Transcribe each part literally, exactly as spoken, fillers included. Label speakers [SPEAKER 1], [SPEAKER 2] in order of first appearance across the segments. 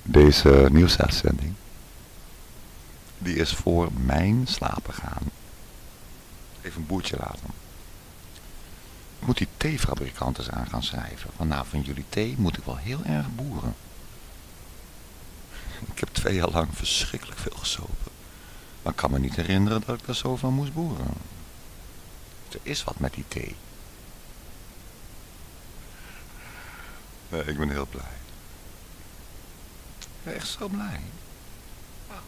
[SPEAKER 1] Deze nieuwsuitzending, die is voor mijn slapen gaan. Even een boertje laten. Ik moet die theefabrikant eens aan gaan schrijven. Want nou, van jullie thee moet ik wel heel erg boeren. Ik heb twee jaar lang verschrikkelijk veel gesopen. Maar ik kan me niet herinneren dat ik daar zo van moest boeren. Er is wat met die thee. Nee, ik ben heel blij. Ik ben echt zo blij. Wow.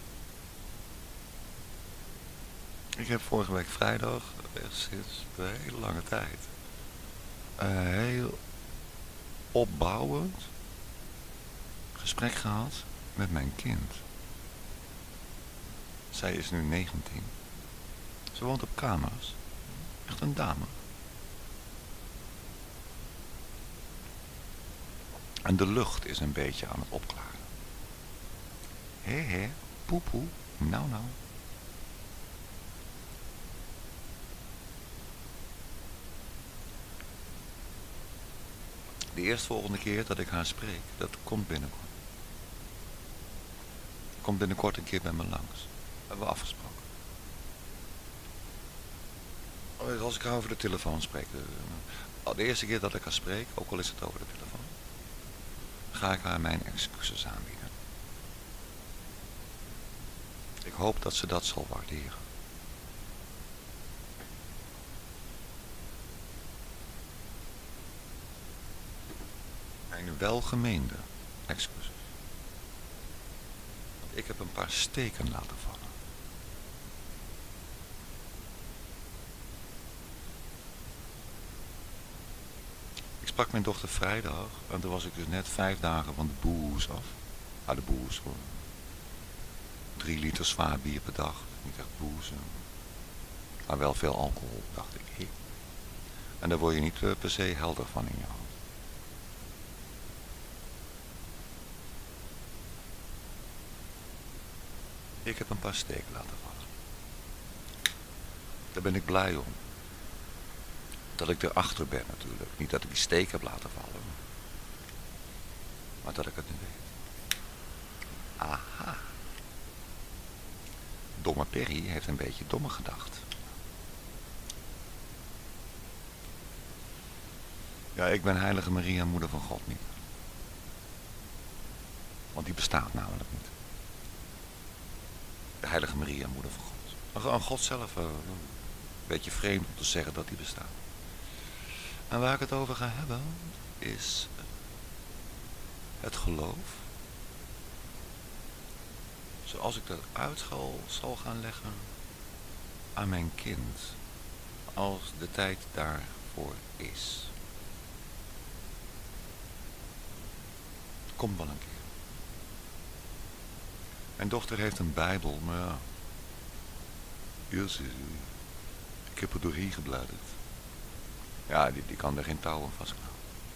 [SPEAKER 1] Ik heb vorige week vrijdag, echt sinds een hele lange tijd, een heel opbouwend gesprek gehad met mijn kind. Zij is nu negentien. Ze woont op kamers. Echt een dame. En de lucht is een beetje aan het opklaren. Hé hé, poepoe, nou nou. De eerstvolgende keer dat ik haar spreek, dat komt binnenkort. Komt binnenkort een keer bij me langs. Dat hebben we afgesproken. Als ik haar over de telefoon spreek, de, de eerste keer dat ik haar spreek, ook al is het over de telefoon, ga ik haar mijn excuses aanbieden. Ik hoop dat ze dat zal waarderen. Mijn welgemeende excuses. Want ik heb een paar steken laten vallen. Ik sprak mijn dochter vrijdag en toen was ik dus net vijf dagen van de boels af. Ah, de boels hoor. Drie liter zwaar bier per dag. Niet echt boels. Maar wel veel alcohol, dacht ik. Hey. En daar word je niet uh, per se helder van in je hoofd. Ik heb een paar steken laten vallen. Daar ben ik blij om. Dat ik erachter ben natuurlijk. Niet dat ik die steek heb laten vallen. Maar dat ik het nu weet. Aha. Domme Perry heeft een beetje domme gedacht. Ja, ik ben heilige Maria, moeder van God niet. Want die bestaat namelijk niet. De heilige Maria, moeder van God. Maar God zelf, uh, een beetje vreemd om te zeggen dat die bestaat. En waar ik het over ga hebben, is het geloof. Zoals ik dat uit zal gaan leggen aan mijn kind, als de tijd daarvoor is. Komt wel een keer. Mijn dochter heeft een Bijbel, maar ja, Jezus, ik heb er doorheen gebladerd. Ja, die, die kan er geen touw aan vastknopen.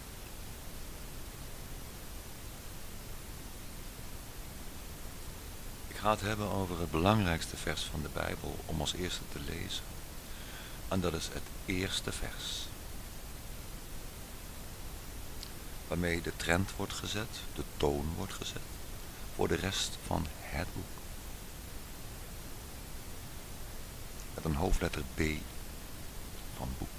[SPEAKER 1] Ik ga het hebben over het belangrijkste vers van de Bijbel om als eerste te lezen. En dat is het eerste vers. Waarmee de trend wordt gezet, de toon wordt gezet, voor de rest van het boek. Met een hoofdletter B van boek.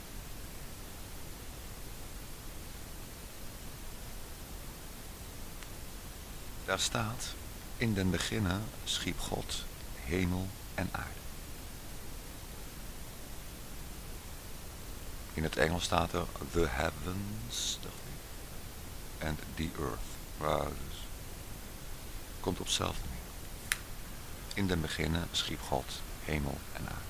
[SPEAKER 1] Daar staat, in den beginne schiep God hemel en aarde. In het Engels staat er the heavens and the earth. Wow, dus komt op hetzelfde neer. In den beginne schiep God hemel en aarde.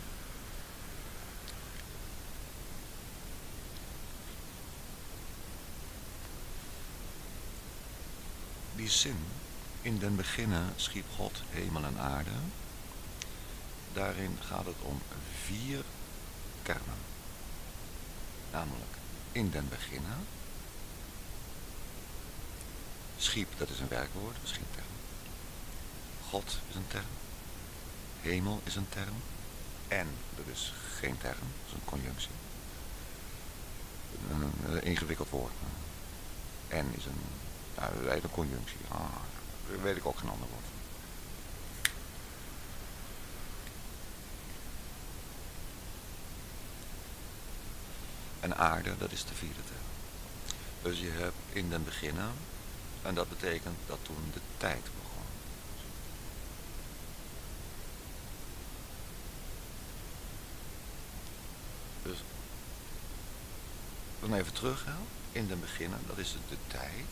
[SPEAKER 1] Die zin, in den beginne schiep God hemel en aarde, daarin gaat het om vier kernen. Namelijk, in den beginne, schiep, dat is een werkwoord, dat is geen term. God is een term. Hemel is een term. En, dat is geen term, dat is een conjunctie. Een, een, een ingewikkeld woord. En is een Ja, dat heet een conjunctie. Ah, daar weet ik ook geen ander woord. En aarde, dat is de vierde tel. Dus je hebt in den beginnen, en dat betekent dat toen de tijd begon. Dus, dan even terug, hè. In den beginnen, dat is de tijd,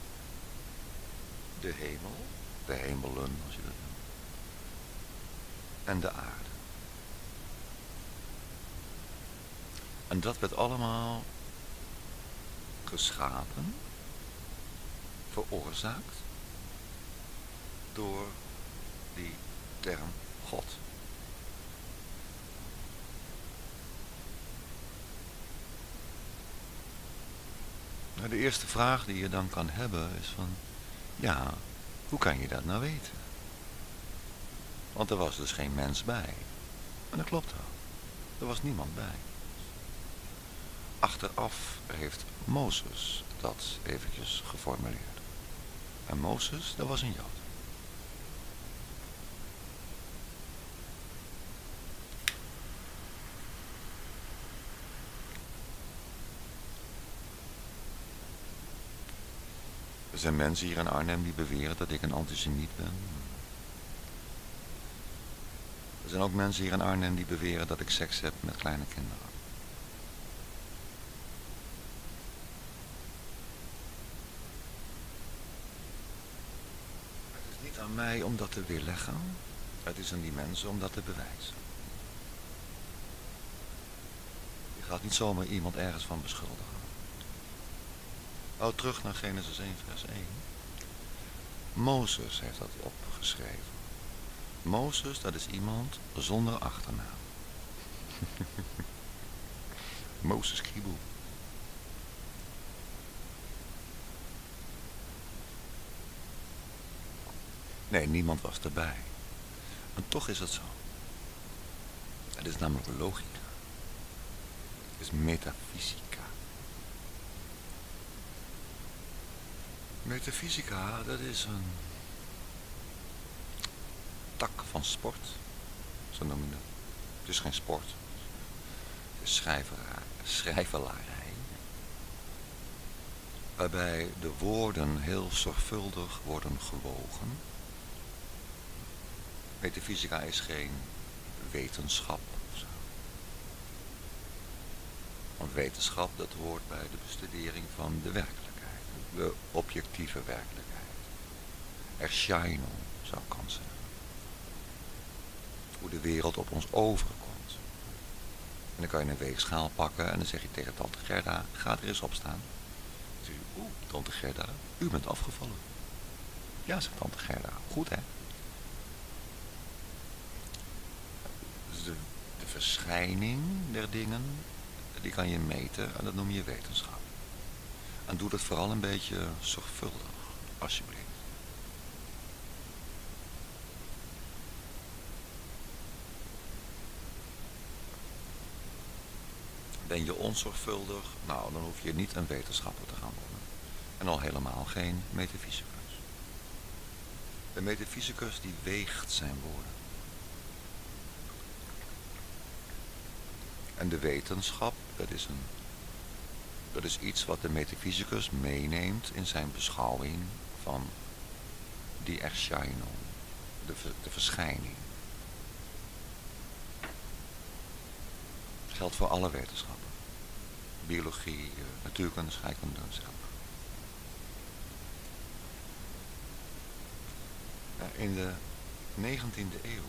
[SPEAKER 1] de hemel, de hemelen, als je dat noemt, en de aarde. En dat werd allemaal geschapen, veroorzaakt, door die term God. Nou, de eerste vraag die je dan kan hebben is van, ja, hoe kan je dat nou weten? Want er was dus geen mens bij. En dat klopt wel. Er was niemand bij. Achteraf heeft Mozes dat eventjes geformuleerd. En Mozes, dat was een Jood. Er zijn mensen hier in Arnhem die beweren dat ik een antisemiet ben. Er zijn ook mensen hier in Arnhem die beweren dat ik seks heb met kleine kinderen. Het is niet aan mij om dat te weerleggen. Het is aan die mensen om dat te bewijzen. Je gaat niet zomaar iemand ergens van beschuldigen. Oh, terug naar Genesis één vers één. Mozes heeft dat opgeschreven. Mozes, dat is iemand zonder achternaam. Mozes Kriebel. Nee, niemand was erbij. En toch is het zo. Het is namelijk logica. Het is metafysica. Metafysica, dat is een tak van sport. Zo noem je het. Het is geen sport. Het is schrijverij, schrijvelarij. Waarbij de woorden heel zorgvuldig worden gewogen. Metafysica is geen wetenschap of zo. Want wetenschap, dat hoort bij de bestudering van de werkelijkheid. De objectieve werkelijkheid. Erscheinung, zou ik kunnen zeggen. Hoe de wereld op ons overkomt. En dan kan je een weegschaal pakken en dan zeg je tegen tante Gerda, ga er eens op staan. Dan zeg je, oeh, tante Gerda, u bent afgevallen. Ja, zegt tante Gerda, goed hè. Dus de, de verschijning der dingen, die kan je meten en dat noem je wetenschap. En doe dat vooral een beetje zorgvuldig, alsjeblieft. Ben je onzorgvuldig, nou dan hoef je niet een wetenschapper te gaan worden. En al helemaal geen metafysicus. De metafysicus die weegt zijn woorden. En de wetenschap, dat is, een, dat is iets wat de metafysicus meeneemt in zijn beschouwing van die Erscheinung, de, de verschijning. Dat geldt voor alle wetenschappen. Biologie, natuurkunde, scheikunde en zo. In de negentiende eeuw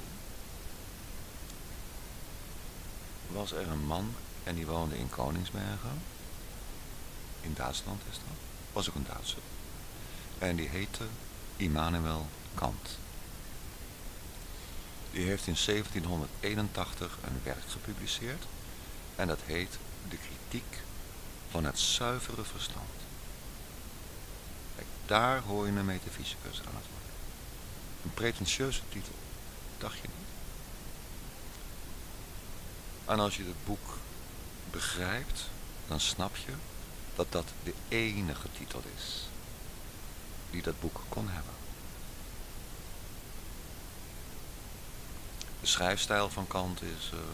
[SPEAKER 1] was er een man en die woonde in Koningsbergen. In Duitsland is dat. Was ook een Duitser. En die heette Immanuel Kant. Die heeft in zeventienhonderdeenentachtig een werk gepubliceerd. En dat heet De kritiek van het zuivere verstand. Kijk, daar hoor je een metafysicus aan het worden. Een pretentieuze titel. Dacht je niet? En als je het boek begrijpt, dan snap je dat dat de enige titel is. die dat boek kon hebben. De schrijfstijl van Kant is... Uh,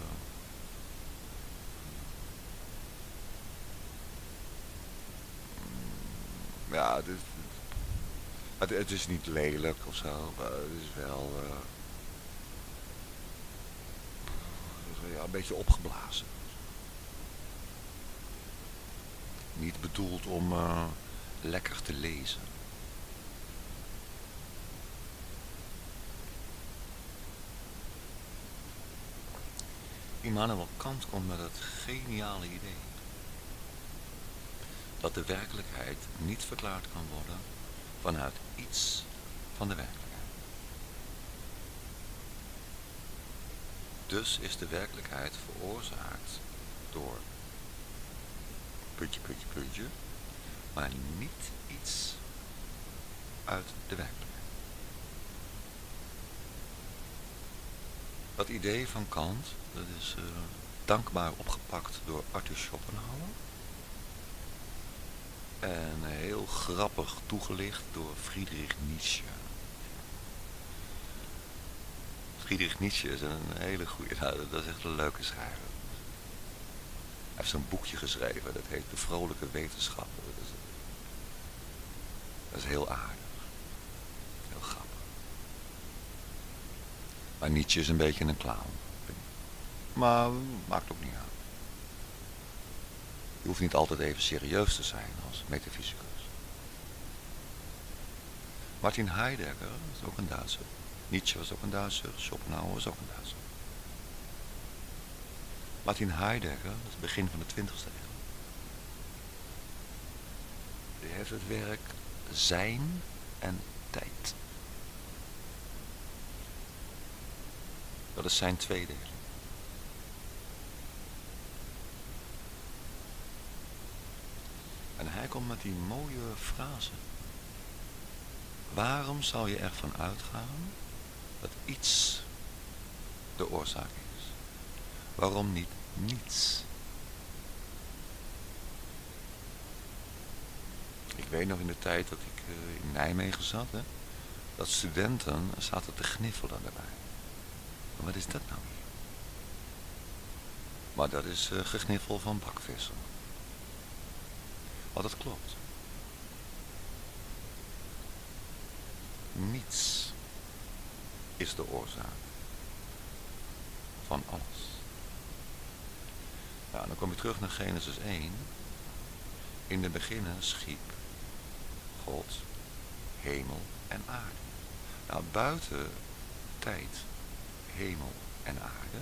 [SPEAKER 1] ja, het is, het, het is niet lelijk of zo, maar het is wel... Uh, ja, een beetje opgeblazen. Niet bedoeld om uh, lekker te lezen. Immanuel Kant komt met het geniale idee dat de werkelijkheid niet verklaard kan worden vanuit iets van de werkelijkheid. Dus is de werkelijkheid veroorzaakt door puntje, puntje, puntje, maar niet iets uit de werkelijkheid. Dat idee van Kant, dat is uh, dankbaar opgepakt door Arthur Schopenhauer. En heel grappig toegelicht door Friedrich Nietzsche. Friedrich Nietzsche is een hele goede, nou, dat is echt een leuke schrijver. Hij heeft zo'n boekje geschreven, dat heet De Vrolijke Wetenschapper. Dat is, dat is heel aardig. Heel grappig. Maar Nietzsche is een beetje een clown. Maar maakt ook niet uit. Je hoeft niet altijd even serieus te zijn als metafysicus. Martin Heidegger is ook een Duitser. Nietzsche was ook een Duitser. Schopenhauer was ook een Duitser. Martin Heidegger, dat is het begin van de twintigste eeuw. Die heeft het werk Zijn en Tijd. Dat is zijn tweedeling. En hij komt met die mooie frase. Waarom zou je ervan uitgaan dat iets de oorzaak is? Waarom niet niets? Ik weet nog in de tijd dat ik uh, in Nijmegen zat, hè, dat studenten zaten te gniffelen daarbij. Maar wat is dat nou weer? Maar dat is uh, gegniffel van bakvissen. Maar dat klopt. Niets is de oorzaak van alles. Nou, dan kom je terug naar Genesis één. In de beginnen schiep God hemel en aarde. Nou, buiten tijd, hemel en aarde.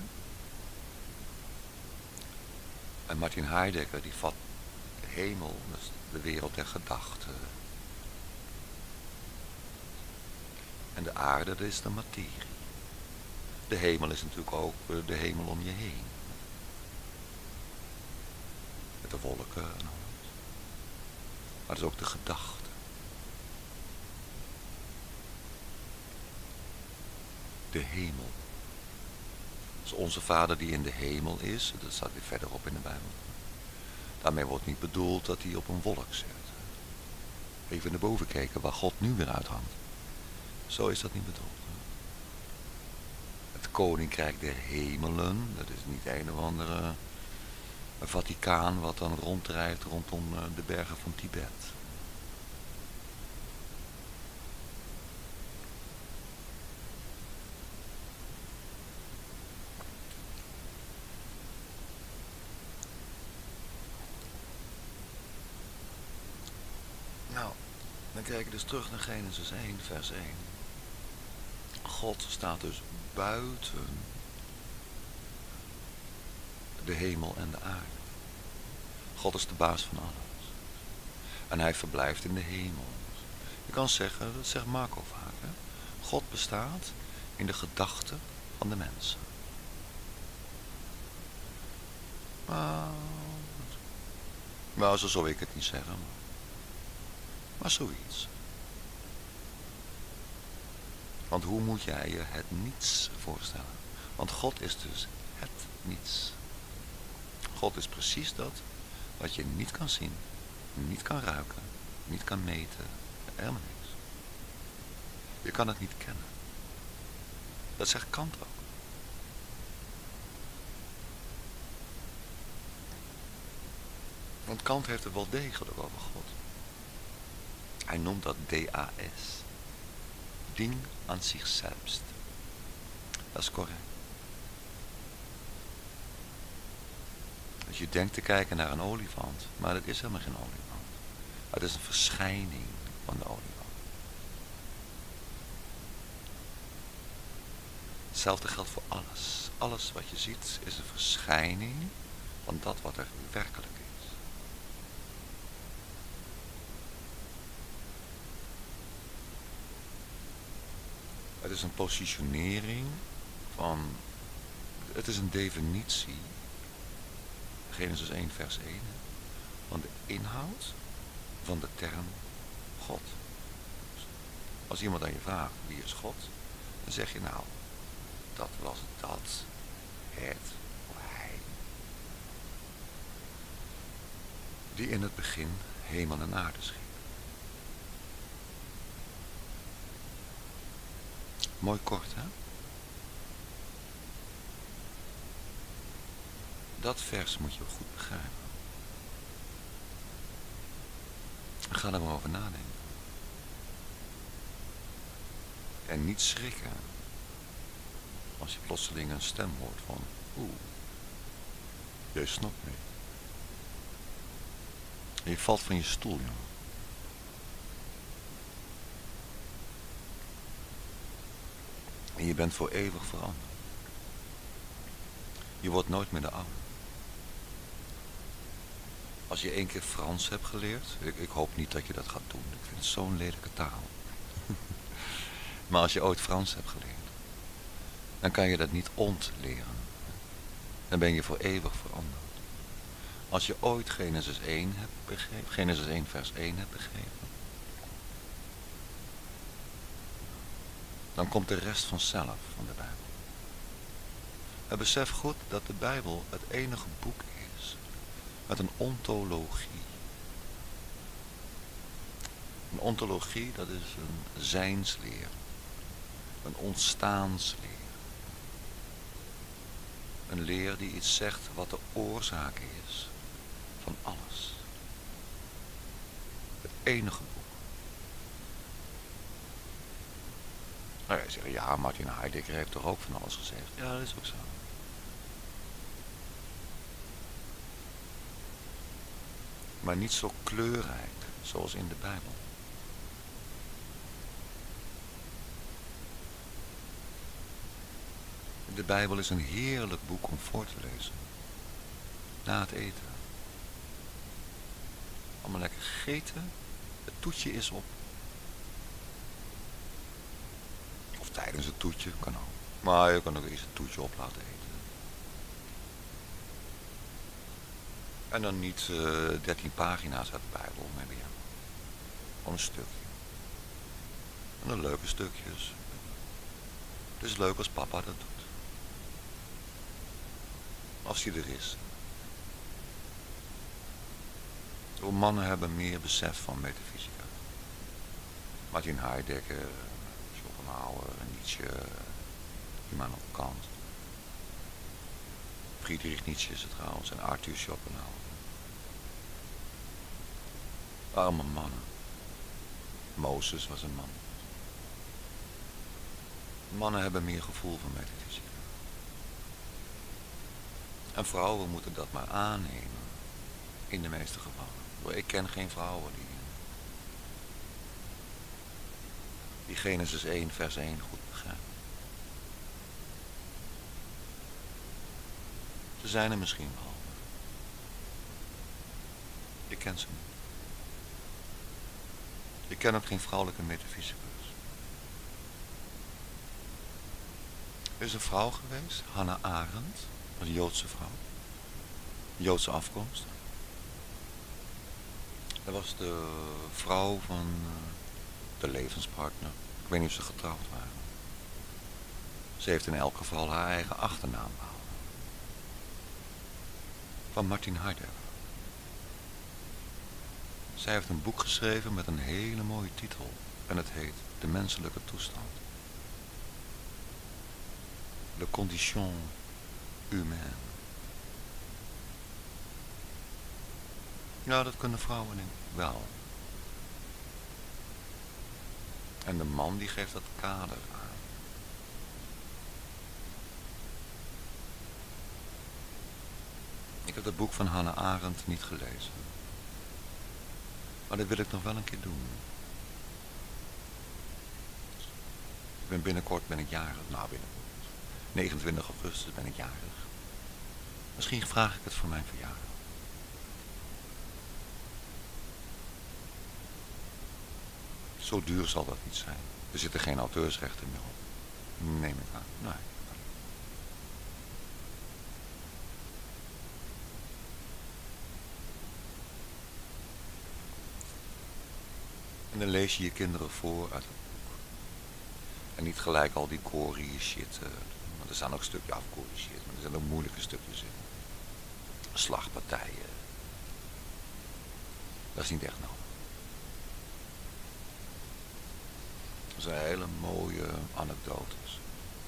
[SPEAKER 1] En Martin Heidegger die vat de hemel, dus de wereld der gedachten. En de aarde, dat is de materie. De hemel is natuurlijk ook de hemel om je heen. Met de wolken en alles. Maar het is ook de gedachte. De hemel. Dat is onze Vader die in de hemel is. Dat staat weer verderop in de Bijbel. Daarmee wordt niet bedoeld dat hij op een wolk zit. Even naar boven kijken waar God nu weer uithangt. Zo is dat niet bedoeld. Het koninkrijk der hemelen, dat is niet een of andere Vaticaan wat dan rondrijdt rondom de bergen van Tibet. Nou, dan kijk je dus terug naar Genesis één, vers één. God staat dus buiten de hemel en de aarde. God is de baas van alles. En hij verblijft in de hemel. Je kan zeggen, dat zegt Marco vaak, hè? God bestaat in de gedachten van de mensen. Maar, nou, zo zou ik het niet zeggen. Maar, maar zoiets. Want hoe moet jij je het niets voorstellen? Want God is dus het niets. God is precies dat wat je niet kan zien, niet kan ruiken, niet kan meten, helemaal niks. Je kan het niet kennen. Dat zegt Kant ook. Want Kant heeft het wel degelijk over God. Hij noemt dat D A S. Ding aan zichzelf. Dat is correct. Dus je denkt te kijken naar een olifant, maar dat is helemaal geen olifant. Het is een verschijning van de olifant. Hetzelfde geldt voor alles. Alles wat je ziet is een verschijning van dat wat er werkelijk is. Het is een positionering van, het is een definitie, Genesis één vers één, van de inhoud van de term God. Als iemand aan je vraagt, wie is God? Dan zeg je nou, dat was dat, het, of hij. Die in het begin hemel en aarde schiep. Mooi kort, hè? Dat vers moet je goed begrijpen. Ga er maar over nadenken. En niet schrikken als je plotseling een stem hoort van, oeh, jij snapt niet. En je valt van je stoel, jongen. En je bent voor eeuwig veranderd. Je wordt nooit meer de oude. Als je één keer Frans hebt geleerd, ik, ik hoop niet dat je dat gaat doen. Ik vind het zo'n lelijke taal. Maar als je ooit Frans hebt geleerd, dan kan je dat niet ontleren. Dan ben je voor eeuwig veranderd. Als je ooit Genesis één hebt begrepen, Genesis één vers één hebt begrepen, dan komt de rest vanzelf van de Bijbel. En besef goed dat de Bijbel het enige boek is met een ontologie. Een ontologie, dat is een zijnsleer, een ontstaansleer. Een leer die iets zegt wat de oorzaak is van alles. Het enige boek. Nou ja, zeggen, ja, Martin Heidegger heeft toch ook van alles gezegd. Ja, dat is ook zo. Maar niet zo kleurrijk zoals in de Bijbel. De Bijbel is een heerlijk boek om voor te lezen. Na het eten. Allemaal lekker gegeten. Het toetje is op. Of tijdens het toetje, kan ook. Maar je kan ook eens het toetje op laten eten. En dan niet uh, dertien pagina's uit de Bijbel, maar weer. Gewoon een stukje. En dan leuke stukjes. Het is leuk als papa dat doet. Als hij er is. De mannen hebben meer besef van metafysica. Martin Heidegger, Schopenhauer, Nietzsche, Immanuel Kant. Friedrich Nietzsche is het trouwens en Arthur Schopenhauer. Allemaal mannen. Mozes was een man. Mannen hebben meer gevoel voor metafysica. En vrouwen moeten dat maar aannemen. In de meeste gevallen. Ik ken geen vrouwen die... die Genesis één vers één goed begrijpen. Ze zijn er misschien wel. Ik ken ze niet. Ik ken ook geen vrouwelijke metafysicus. Er is een vrouw geweest, Hannah Arendt, een Joodse vrouw. Joodse afkomst. Dat was de vrouw van de levenspartner. Ik weet niet of ze getrouwd waren. Ze heeft in elk geval haar eigen achternaam behouden. Van Martin Heidegger. Zij heeft een boek geschreven met een hele mooie titel. En het heet de menselijke toestand. Le condition humaine. Ja, dat kunnen vrouwen denk ik wel. En de man die geeft dat kader aan. Ik heb het boek van Hannah Arendt niet gelezen. Maar dat wil ik nog wel een keer doen. Ik ben binnenkort ben ik jarig. Nou, binnenkort. negenentwintig augustus ben ik jarig. Misschien vraag ik het voor mijn verjaardag. Zo duur zal dat niet zijn. Er zitten geen auteursrechten meer op. Neem ik aan. Nee. En dan lees je je kinderen voor uit het boek. En niet gelijk al die gory shit. Uh, want er staan ook stukjes af gory shit. Maar er zijn ook moeilijke stukjes in. Slagpartijen. Dat is niet echt nodig. Dat zijn hele mooie anekdotes.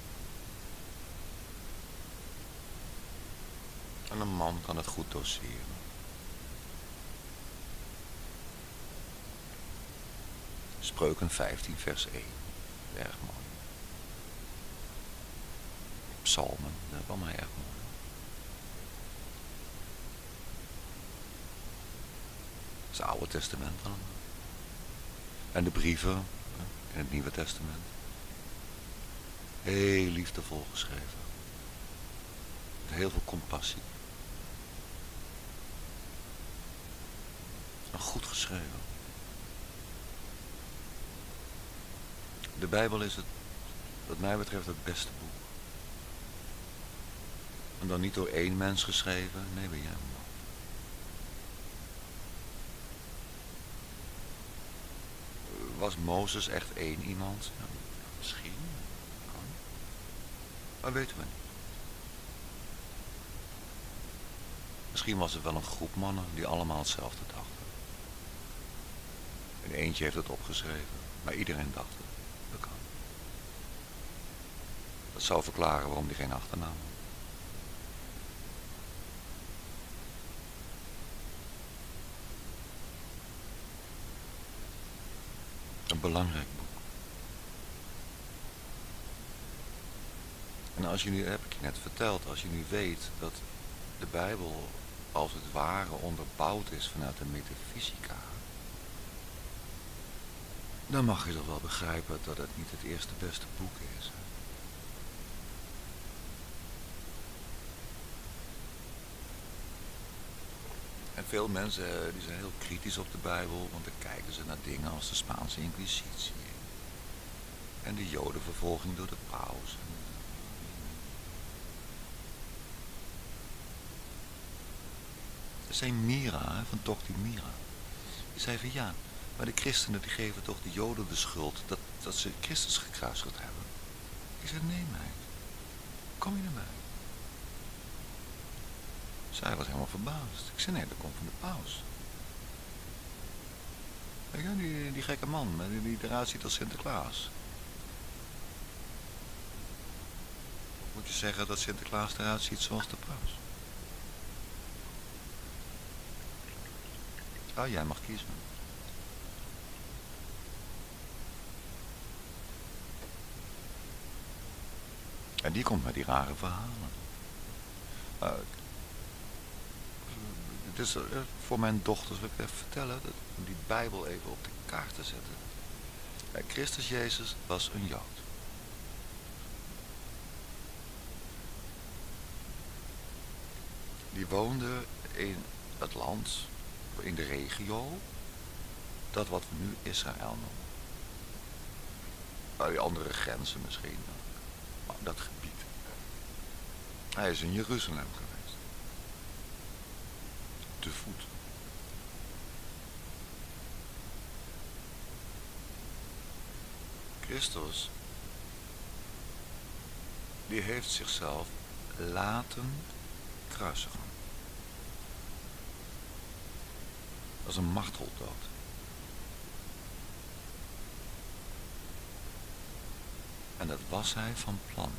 [SPEAKER 1] En een man kan het goed doseren. Spreuken vijftien vers één. Erg mooi. Psalmen, dat is allemaal erg mooi. Dat is het Oude Testament allemaal. En de brieven in het Nieuwe Testament. Heel liefdevol geschreven. Met heel veel compassie. En goed geschreven. De Bijbel is het, wat mij betreft, het beste boek. En dan niet door één mens geschreven, nee, bij jij. Was Mozes echt één iemand? Ja, misschien. Kan. Maar weten we niet. Misschien was het wel een groep mannen die allemaal hetzelfde dachten. En eentje heeft het opgeschreven, maar iedereen dacht het. Dat kan. Dat zou verklaren waarom die geen achternaam had. Een belangrijk boek. En als je nu, heb ik je net verteld, als je nu weet dat de Bijbel als het ware onderbouwd is vanuit de metafysica, dan mag je toch wel begrijpen dat het niet het eerste beste boek is. En veel mensen die zijn heel kritisch op de Bijbel, want dan kijken ze naar dingen als de Spaanse Inquisitie. En de Jodenvervolging door de paus. Dat zei Mira, van Tochti Mira. Die zei van ja, maar de christenen die geven toch de Joden de schuld dat, dat ze Christus gekruisigd hebben. Ik zei nee meid, kom je naar mij? Zij was helemaal verbaasd. Ik zei nee, dat komt van de paus. Ja, die, die gekke man, die, die eruit ziet als Sinterklaas. Moet je zeggen dat Sinterklaas eruit ziet zoals de paus? Oh, jij mag kiezen. En die komt met die rare verhalen. Uh, het is uh, voor mijn dochters, wil ik even vertellen, dat, om die Bijbel even op de kaart te zetten. Uh, Christus Jezus was een Jood. Die woonde in het land, in de regio, dat wat we nu Israël noemen. Uh, die andere grenzen misschien. Maar dat gebied. Hij is in Jeruzalem geweest. Te voet. Christus, die heeft zichzelf laten kruisigen. Dat is een marteldood. En dat was hij van plan.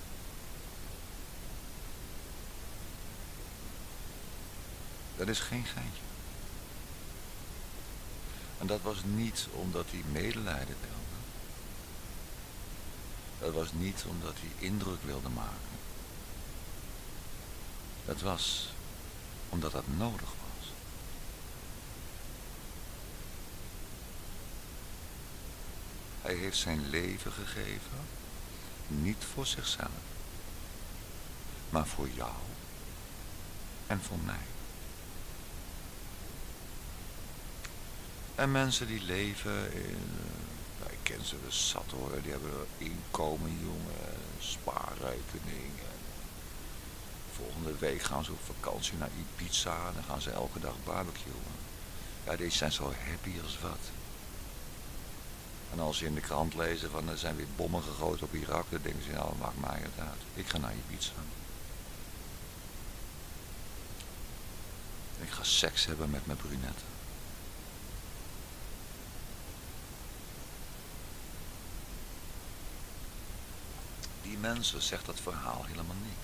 [SPEAKER 1] Dat is geen geintje. En dat was niet omdat hij medelijden wilde. Dat was niet omdat hij indruk wilde maken. Dat was omdat dat nodig was. Hij heeft zijn leven gegeven, niet voor zichzelf, maar voor jou en voor mij. En mensen die leven in, uh, ik ken ze dus zat hoor, die hebben inkomen, jongen, spaarrekening. En volgende week gaan ze op vakantie naar Ibiza en dan gaan ze elke dag barbecuen. Ja, deze zijn zo happy als wat. En als ze in de krant lezen van er zijn weer bommen gegooid op Irak, dan denken ze, nou, maakt mij het uit. Ik ga naar Ibiza. Ik ga seks hebben met mijn brunette. Die mensen zegt dat verhaal helemaal niks.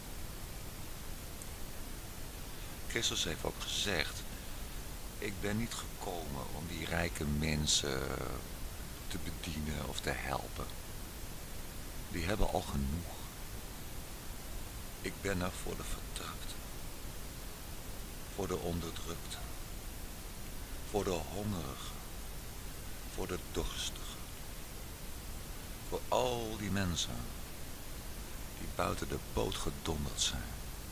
[SPEAKER 1] Christus heeft ook gezegd, ik ben niet gekomen om die rijke mensen te bedienen of te helpen. Die hebben al genoeg. Ik ben er voor de verdrukten, voor de onderdrukten, voor de hongerigen, voor de dorstigen, voor al die mensen die buiten de boot gedonderd zijn.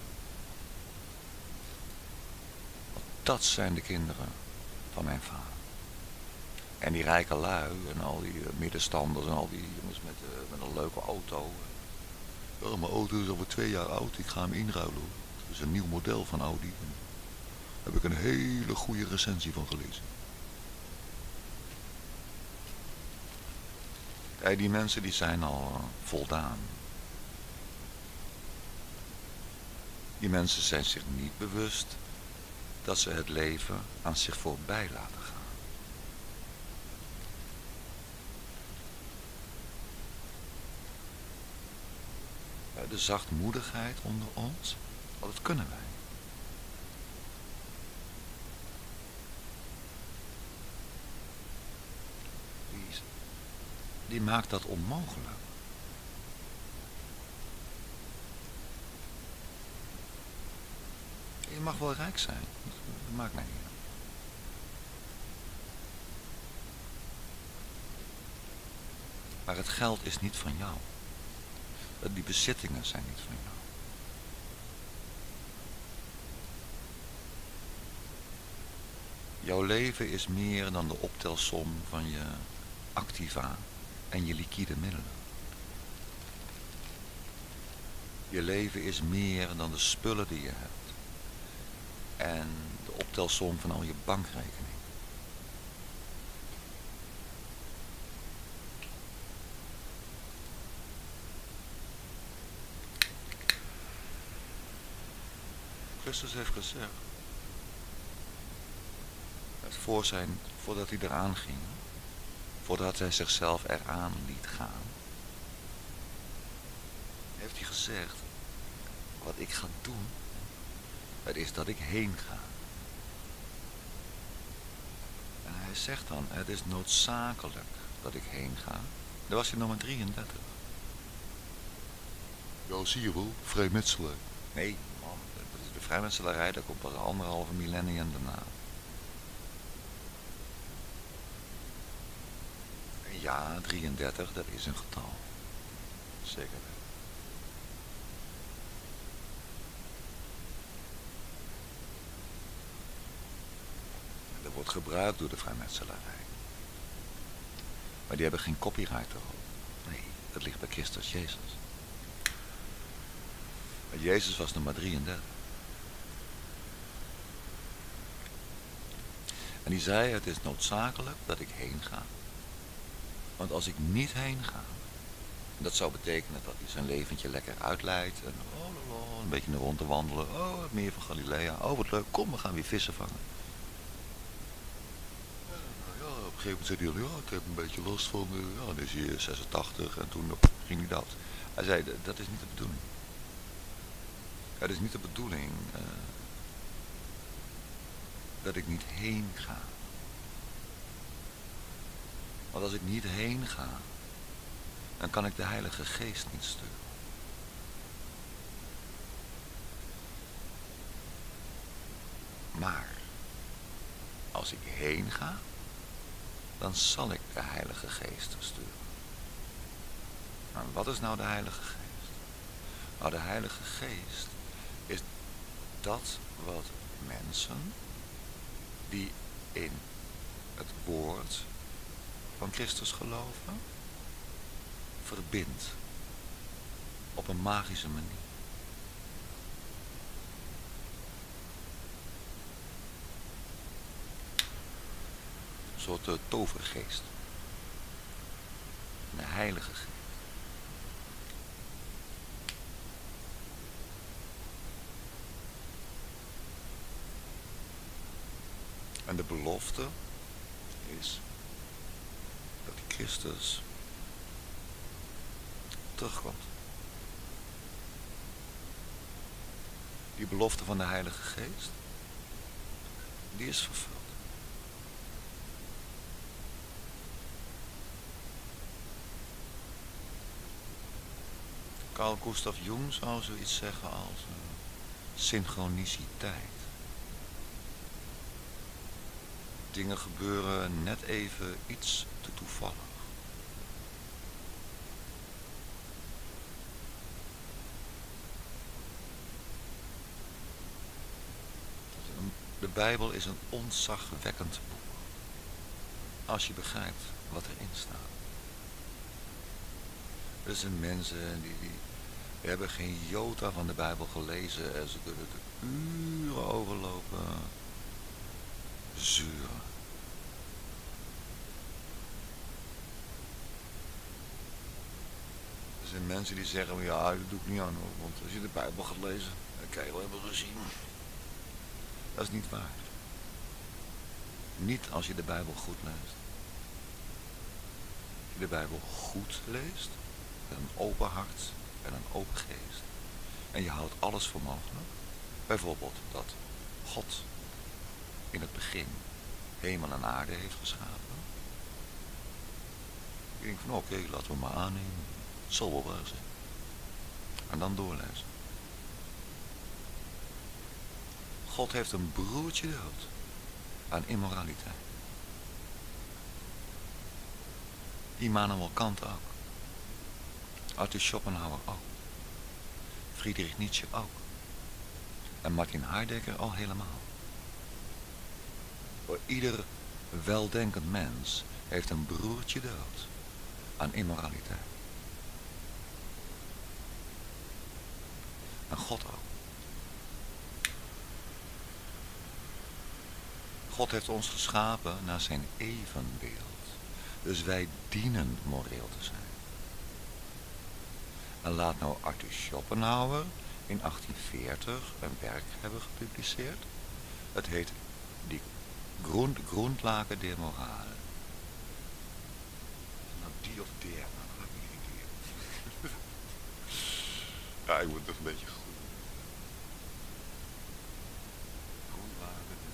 [SPEAKER 1] Want dat zijn de kinderen van mijn vader. En die rijke lui en al die middenstanders en al die jongens met, uh, met een leuke auto. Ja, mijn auto is alweer twee jaar oud, ik ga hem inruilen hoor. Dat is een nieuw model van Audi. Daar heb ik een hele goede recensie van gelezen. Kijk, die mensen die zijn al uh, voldaan. Die mensen zijn zich niet bewust dat ze het leven aan zich voorbij laten gaan. De zachtmoedigheid onder ons, oh, dat kunnen wij. Die, die maakt dat onmogelijk. Je mag wel rijk zijn, dat maakt mij niet uit. Maar het geld is niet van jou. Die bezittingen zijn niet van jou. Jouw leven is meer dan de optelsom van je activa en je liquide middelen. Je leven is meer dan de spullen die je hebt en de optelsom van al je bankrekeningen. Christus heeft gezegd, het voor zijn, voordat hij eraan ging, voordat hij zichzelf eraan liet gaan, heeft hij gezegd, wat ik ga doen, het is dat ik heen ga. En hij zegt dan, het is noodzakelijk dat ik heen ga. Dat was hij nummer drieëndertig. Ja, zie je wel, vrijmetselaar. Nee, man, de vrijmetselarij, dat komt pas anderhalve millennium daarna. Ja, drieëndertig, dat is een getal. Zeker. Dat wordt gebruikt door de vrijmetselarij. Maar die hebben geen copyright erop. Nee, dat ligt bij Christus Jezus. Maar Jezus was nummer drieëndertig. En die zei, het is noodzakelijk dat ik heen ga. Want als ik niet heen ga, dat zou betekenen dat hij zijn leventje lekker uitleidt. En oh, oh, oh, een beetje naar rond te wandelen. Oh, het meer van Galilea. Oh, wat leuk. Kom, we gaan weer vissen vangen. Ja, een gegeven moment zei hij al, ja, ik heb een beetje last van, uh, ja, dan is hij zesentachtig en toen uh, ging hij dood. Hij zei, dat is niet de bedoeling. Het is niet de bedoeling uh, dat ik niet heen ga. Want als ik niet heen ga, dan kan ik de Heilige Geest niet sturen. Maar als ik heen ga, dan zal ik de Heilige Geest sturen. Maar wat is nou de Heilige Geest? Nou, de Heilige Geest is dat wat mensen die in het woord van Christus geloven, verbindt op een magische manier. Een soort uh, tovergeest. Een heilige geest. En de belofte is dat Christus terugkomt. Die belofte van de Heilige Geest, die is vervuld. Carl Gustav Jung zou zoiets zeggen als uh, synchroniciteit. Dingen gebeuren net even iets te toevallig. De Bijbel is een ontzagwekkend boek. Als je begrijpt wat erin staat. Er zijn mensen die, die, die hebben geen jota van de Bijbel gelezen en ze kunnen er uren overlopen. Zuren. Er zijn mensen die zeggen, ja, dat doe ik niet aan hoor, want als je de Bijbel gaat lezen, dan kan je wel hebben gezien. Dat is niet waar. Niet als je de Bijbel goed leest. Als je de Bijbel goed leest, met een open hart en een open geest, en je houdt alles voor mogelijk, bijvoorbeeld dat God in het begin hemel en aarde heeft geschapen. Je denkt van oké, okay, laten we maar aannemen. Het zal wel waar zijn. En dan doorlezen. God heeft een broertje dood aan immoraliteit. Immanuel Kant ook. Arthur Schopenhauer ook. Friedrich Nietzsche ook. En Martin Heidegger al helemaal. Voor ieder weldenkend mens heeft een broertje dood aan immoraliteit. En God ook. God heeft ons geschapen naar zijn evenbeeld. Dus wij dienen moreel te zijn. En laat nou Arthur Schopenhauer in achttien veertig een werk hebben gepubliceerd. Het heet Die Grund, Grundlage der Moral. Nou, die of der, nou, dat heb ik niet idee. Ja, ik moet toch een beetje goed. Grundlage der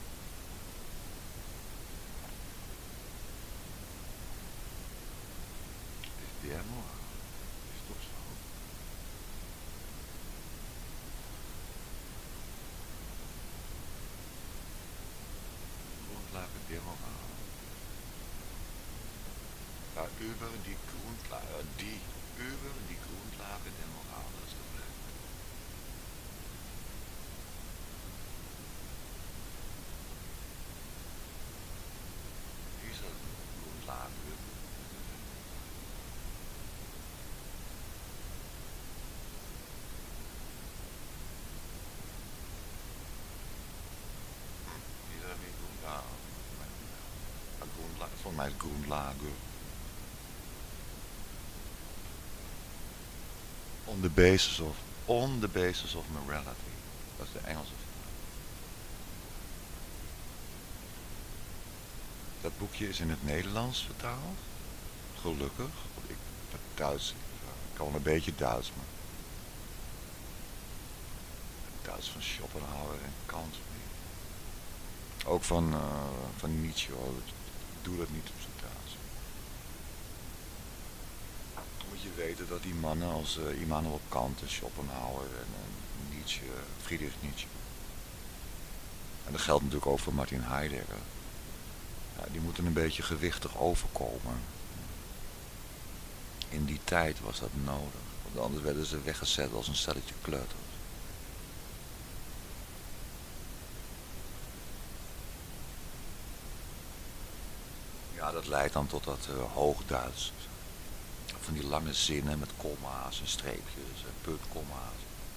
[SPEAKER 1] is der Moral. Is toch zo? Grundlage der Moral. Ja, über die Grundlage, die, über die Grundlage der Moral, dat is toch leuk. Diese Grundlage. Dieser die Grundlage. Grundlage, volgens mij is Grundlage. On the basis of, on the basis of morality. Dat is de Engelse vertaling. Dat boekje is in het Nederlands vertaald. Gelukkig. Want ik het Duits, ik kan wel een beetje Duits, maar het Duits van Schopenhauer en Kant. Ook van, uh, van Nietzsche hoor. Ik doe dat niet op zijn Duits. Moet je weten dat die mannen als uh, Immanuel Kant en Schopenhauer en, en Nietzsche, Friedrich Nietzsche. En dat geldt natuurlijk ook voor Martin Heidegger. Ja, die moeten een beetje gewichtig overkomen. In die tijd was dat nodig. Want anders werden ze weggezet als een stelletje kleuters. Ja, dat leidt dan tot dat uh, Hoogduits. Van die lange zinnen met komma's en streepjes en puntkomma's.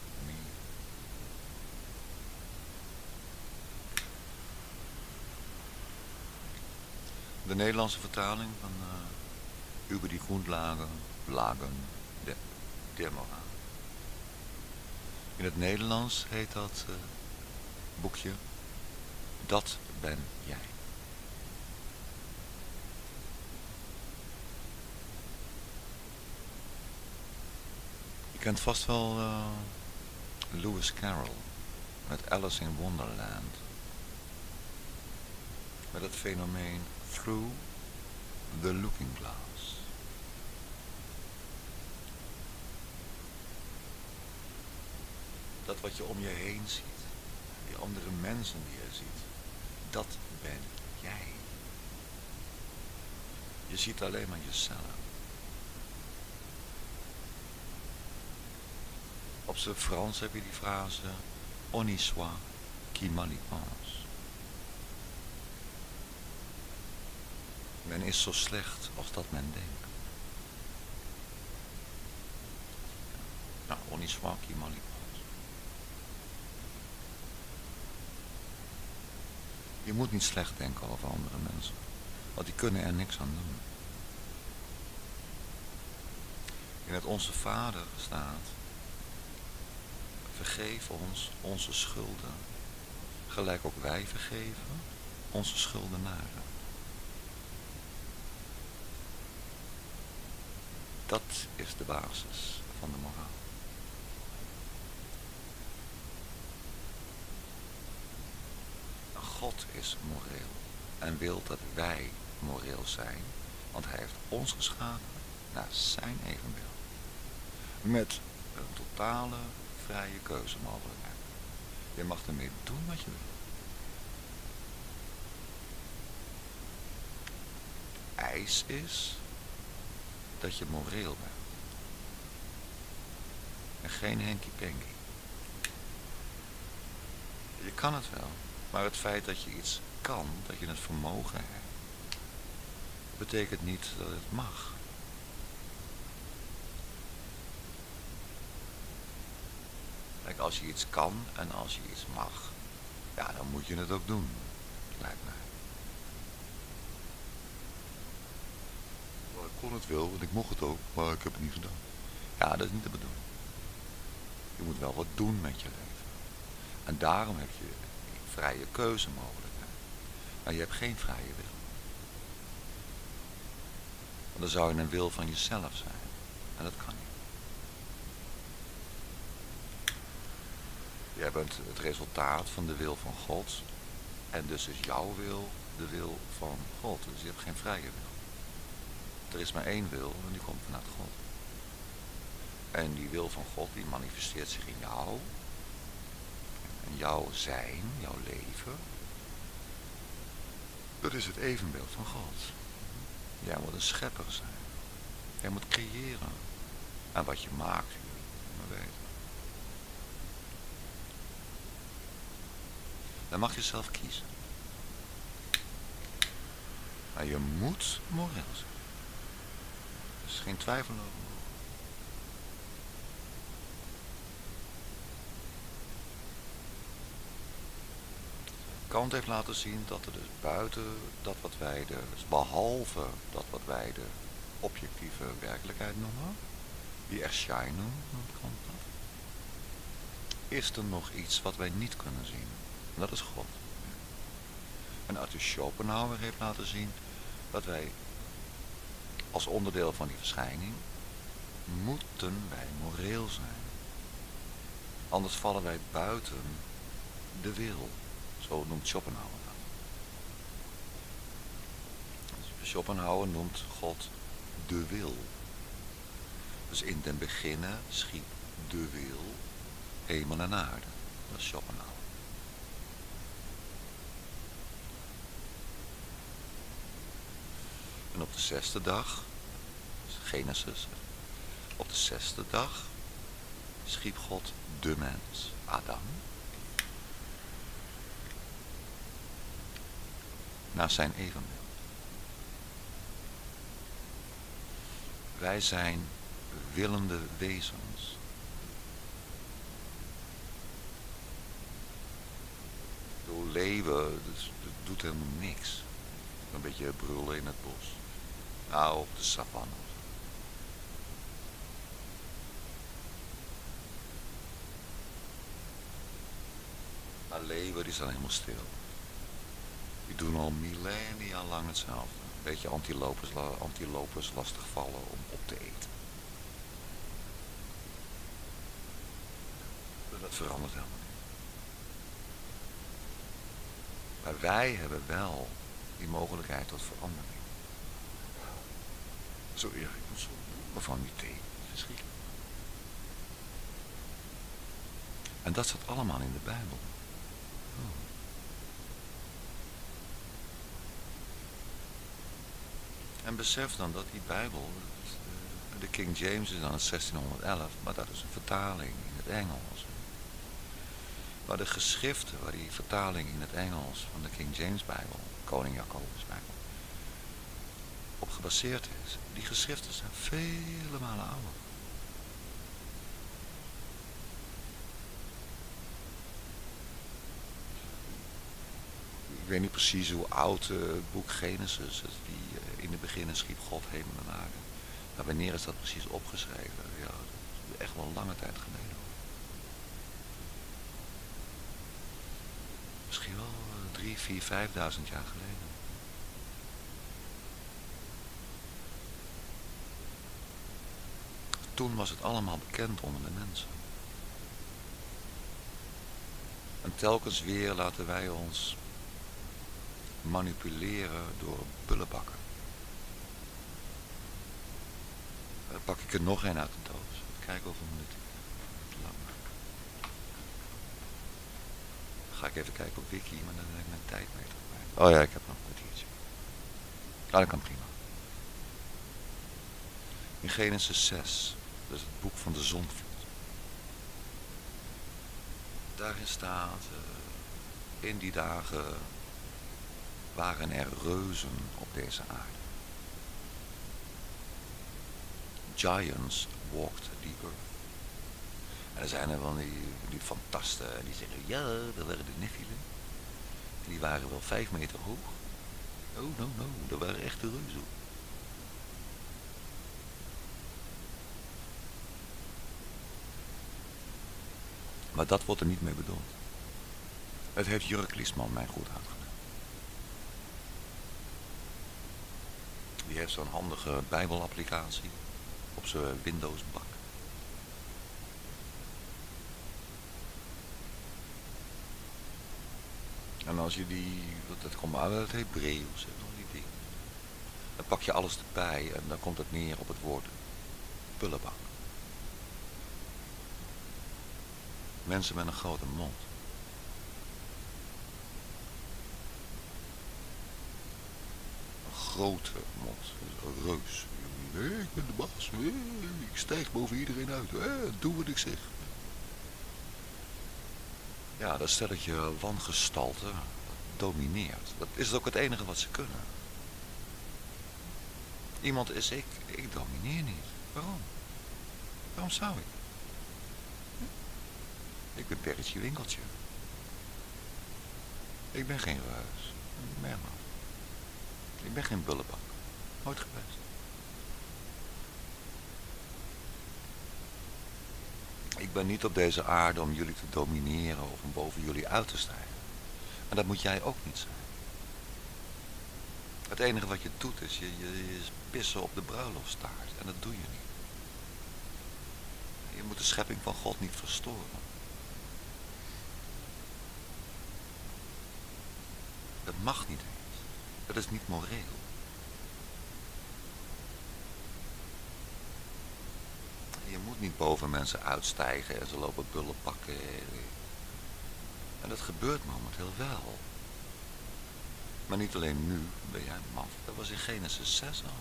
[SPEAKER 1] De Nederlandse vertaling van uh, Über die Grundlagen, Lagen, de, der Moraal. In het Nederlands heet dat uh, boekje Dat ben jij. Je kent vast wel uh, Lewis Carroll met Alice in Wonderland. Met het fenomeen Through the Looking Glass. Dat wat je om je heen ziet, die andere mensen die je ziet, dat ben jij. Je ziet alleen maar jezelf. Op zijn Frans heb je die frase On y soit qui mal y pense. Men is zo slecht als dat men denkt. Nou, on y soit qui mal y pense. Je moet niet slecht denken over andere mensen, want die kunnen er niks aan doen. In het Onze Vader staat: vergeef ons onze schulden, gelijk ook wij vergeven onze schuldenaren. Dat is de basis van de moraal. God is moreel en wil dat wij moreel zijn, want hij heeft ons geschapen naar zijn evenbeeld. Met een totale vrije keuzemogelijkheid. Je mag ermee doen wat je wil. Eis is dat je moreel bent. En geen henkie-penkie. Je kan het wel, maar het feit dat je iets kan, dat je het vermogen hebt, betekent niet dat het mag. Kijk, als je iets kan en als je iets mag, ja, dan moet je het ook doen, lijkt mij. Ik kon het wel, want ik mocht het ook, maar ik heb het niet gedaan. Ja, dat is niet de bedoeling. Je moet wel wat doen met je leven. En daarom heb je vrije keuzemogelijkheid. Maar je hebt geen vrije wil. Want dan zou je een wil van jezelf zijn. En dat kan niet. Jij bent het resultaat van de wil van God. En dus is jouw wil de wil van God. Dus je hebt geen vrije wil. Er is maar één wil en die komt vanuit God. En die wil van God die manifesteert zich in jou. En jouw zijn, jouw leven. Dat is het evenbeeld van God. Jij moet een schepper zijn. Jij moet creëren. En wat je maakt, je moet maar weten. Dan mag je zelf kiezen. Maar je moet moreel zijn. Er is geen twijfel over. Kant heeft laten zien dat er dus buiten dat wat wij de, dus behalve dat wat wij de objectieve werkelijkheid noemen, die Erscheinung noemt Kant dat, is er nog iets wat wij niet kunnen zien. En dat is God. En Arthur Schopenhauer heeft laten zien dat wij als onderdeel van die verschijning moeten wij moreel zijn. Anders vallen wij buiten de wil. Zo noemt Schopenhauer dat. Schopenhauer noemt God de wil. Dus in den beginnen schiep de wil hemel en aarde. Dat is Schopenhauer. En op de zesde dag, Genesis, op de zesde dag schiep God de mens, Adam, naar zijn evenbeeld. Wij zijn willende wezens. Door leeuwen, dat doet helemaal niks. Een beetje brullen in het bos. Nou, op de savanne. Maar leeuwen die staan helemaal stil. Die doen al millennia lang hetzelfde. Een beetje antilopes, antilopes lastigvallen om op te eten. Dat verandert helemaal niet. Maar wij hebben wel die mogelijkheid tot verandering. Zo eerlijk, zo van die thee. Verschrikkelijk. En dat staat allemaal in de Bijbel. Oh. En besef dan dat die Bijbel, de King James is dan het zestienhonderdelf, maar dat is een vertaling in het Engels. Maar de geschriften waar die vertaling in het Engels van de King James Bijbel, Koning Jacobus Bijbel, op gebaseerd is, die geschriften zijn vele malen ouder. Ik weet niet precies hoe oud uh, het boek Genesis is, die uh, in het begin schiep God hemel en aarde. Maar wanneer is dat precies opgeschreven? Ja, dat is echt wel een lange tijd geleden. Misschien wel uh, drie, vier, vijfduizend jaar geleden. Toen was het allemaal bekend onder de mensen. En telkens weer laten wij ons manipuleren door bullebakken. Dan pak ik er nog een uit de doos. Kijk hoeveel minuten. Lang. Dan ga ik even kijken op Wiki, maar dan heb ik mijn tijd mee. Oh ja, ik heb nog een kwartiertje. Nou, dat kan prima. In Genesis zes, dat is het boek van de zondvloed. Daarin staat, uh, in die dagen waren er reuzen op deze aarde. Giants walked the earth. En er zijn er van die, die fantasten die zeggen, ja, dat waren de Nephilim. Die waren wel vijf meter hoog. Oh, no, no, dat waren echte reuzen. Maar dat wordt er niet mee bedoeld. Het heeft Jurk Liesman mij goed uitgelegd. Die heeft zo'n handige bijbelapplicatie op zijn Windows bak. En als je die, dat komt uit het Hebreeuws, die dingen. Dan pak je alles erbij en dan komt het neer op het woord pullebak. Mensen met een grote mond. Een grote mond. Een reus. Nee, ik ben de baas. Nee, ik stijg boven iedereen uit. Eh, doe wat ik zeg. Ja, dat stelletje wangestalte domineert. Dat is ook het enige wat ze kunnen. Iemand is ik. Ik domineer niet. Waarom? Waarom zou ik? Ik ben Perretje Winkeltje. Ik ben geen reus. Ik ben, ik ben geen bullebak. Nooit geweest. Ik ben niet op deze aarde om jullie te domineren of om boven jullie uit te stijgen. En dat moet jij ook niet zijn. Het enige wat je doet is, je, je, je pissen op de bruiloftstaart. En dat doe je niet. Je moet de schepping van God niet verstoren. Dat mag niet eens. Dat is niet moreel. Je moet niet boven mensen uitstijgen en ze lopen bullen pakken. En dat gebeurt momenteel wel. Maar niet alleen nu ben jij maf. Dat was in Genesis zes al.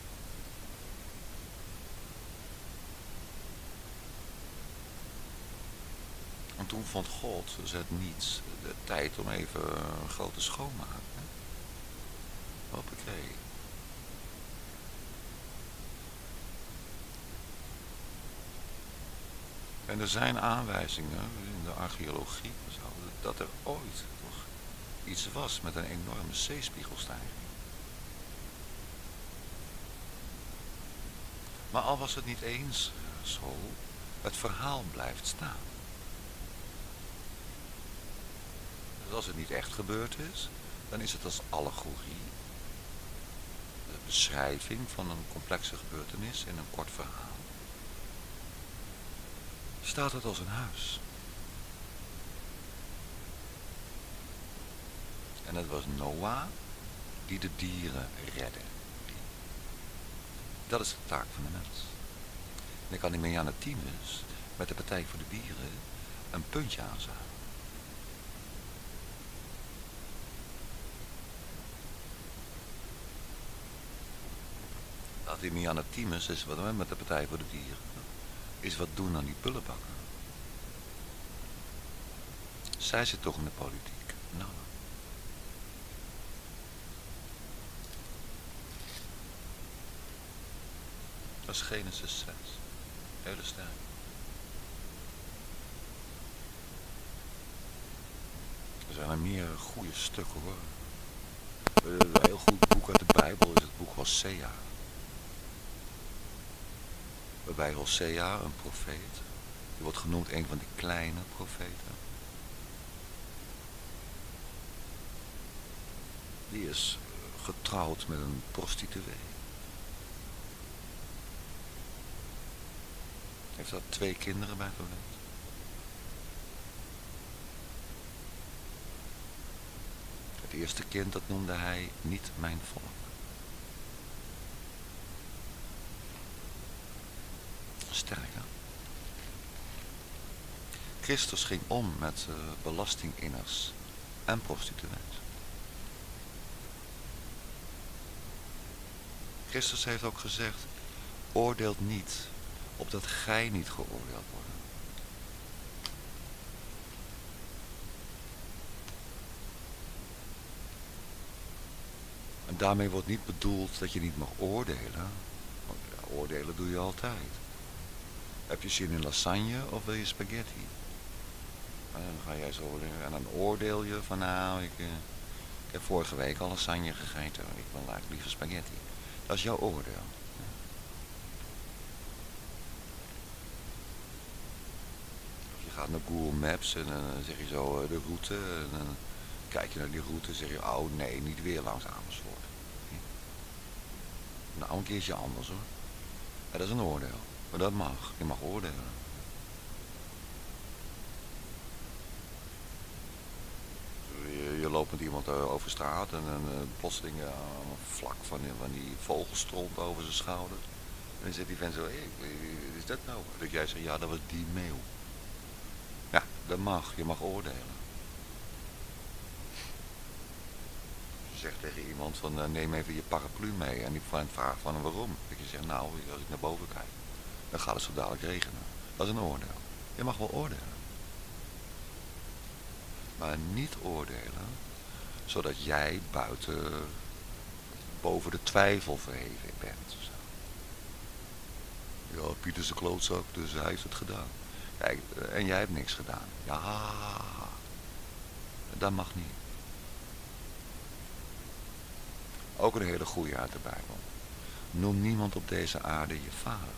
[SPEAKER 1] En toen vond God dus het niets de tijd om even een grote schoonmaak. Hoppakee. En er zijn aanwijzingen in de archeologie zo, dat er ooit toch iets was met een enorme zeespiegelstijging. Maar al was het niet eens zo, het verhaal blijft staan. Dus als het niet echt gebeurd is, dan is het als allegorie. De beschrijving van een complexe gebeurtenis in een kort verhaal. Staat het als een huis. En het was Noah die de dieren redde. Dat is de taak van de mens. En dan kan die Marianne Thieme met de Partij voor de Dieren een puntje aanzagen. Dat die Marianne Thieme is wat we met de Partij voor de Dieren is wat doen aan die bullenbakken. Zij zit toch in de politiek. Nou. Dat is Genesis zes. Hele sterk. Er zijn er meer goede stukken hoor. Een heel goed boek uit de Bijbel is het boek Hosea. Waarbij Hosea, een profeet, die wordt genoemd een van die kleine profeten. Die is getrouwd met een prostituee. Heeft daar twee kinderen bij verwend. Het eerste kind, dat noemde hij niet mijn volk. Sterk, hè? Christus ging om met uh, belastinginners en prostituees. Christus heeft ook gezegd, oordeelt niet, opdat gij niet geoordeeld wordt. En daarmee wordt niet bedoeld dat je niet mag oordelen. Want ja, oordelen doe je altijd. Heb je zin in lasagne of wil je spaghetti? En dan ga jij zo en dan oordeel je van nou, ik, ik heb vorige week al lasagne gegeten. Ik wil eigenlijk liever spaghetti. Dat is jouw oordeel. Of je gaat naar Google Maps en dan zeg je zo de route. En dan kijk je naar die route en zeg je, oh nee, niet weer langs Amersfoort. Nou, een keertje anders hoor. Ja, dat is een oordeel. Maar dat mag. Je mag oordelen. Je, je loopt met iemand over straat en een uh, plotseling uh, vlak van, van die vogelstront over zijn schouder. En dan zit die vent zo, hé, wat is dat nou? Dat jij zegt, ja, dat was die meeuw. Ja, dat mag. Je mag oordelen. Je zegt tegen iemand van, uh, neem even je paraplu mee. En die vraagt van, waarom? Dat je zegt, nou, als ik naar boven kijk, dan gaat het zo dadelijk regenen. Dat is een oordeel. Je mag wel oordelen. Maar niet oordelen, zodat jij buiten, boven de twijfel verheven bent. Ja, Piet is een klootzak, dus hij heeft het gedaan. Kijk, en jij hebt niks gedaan. Ja, dat mag niet. Ook een hele goeie uit de Bijbel. Noem niemand op deze aarde je vader.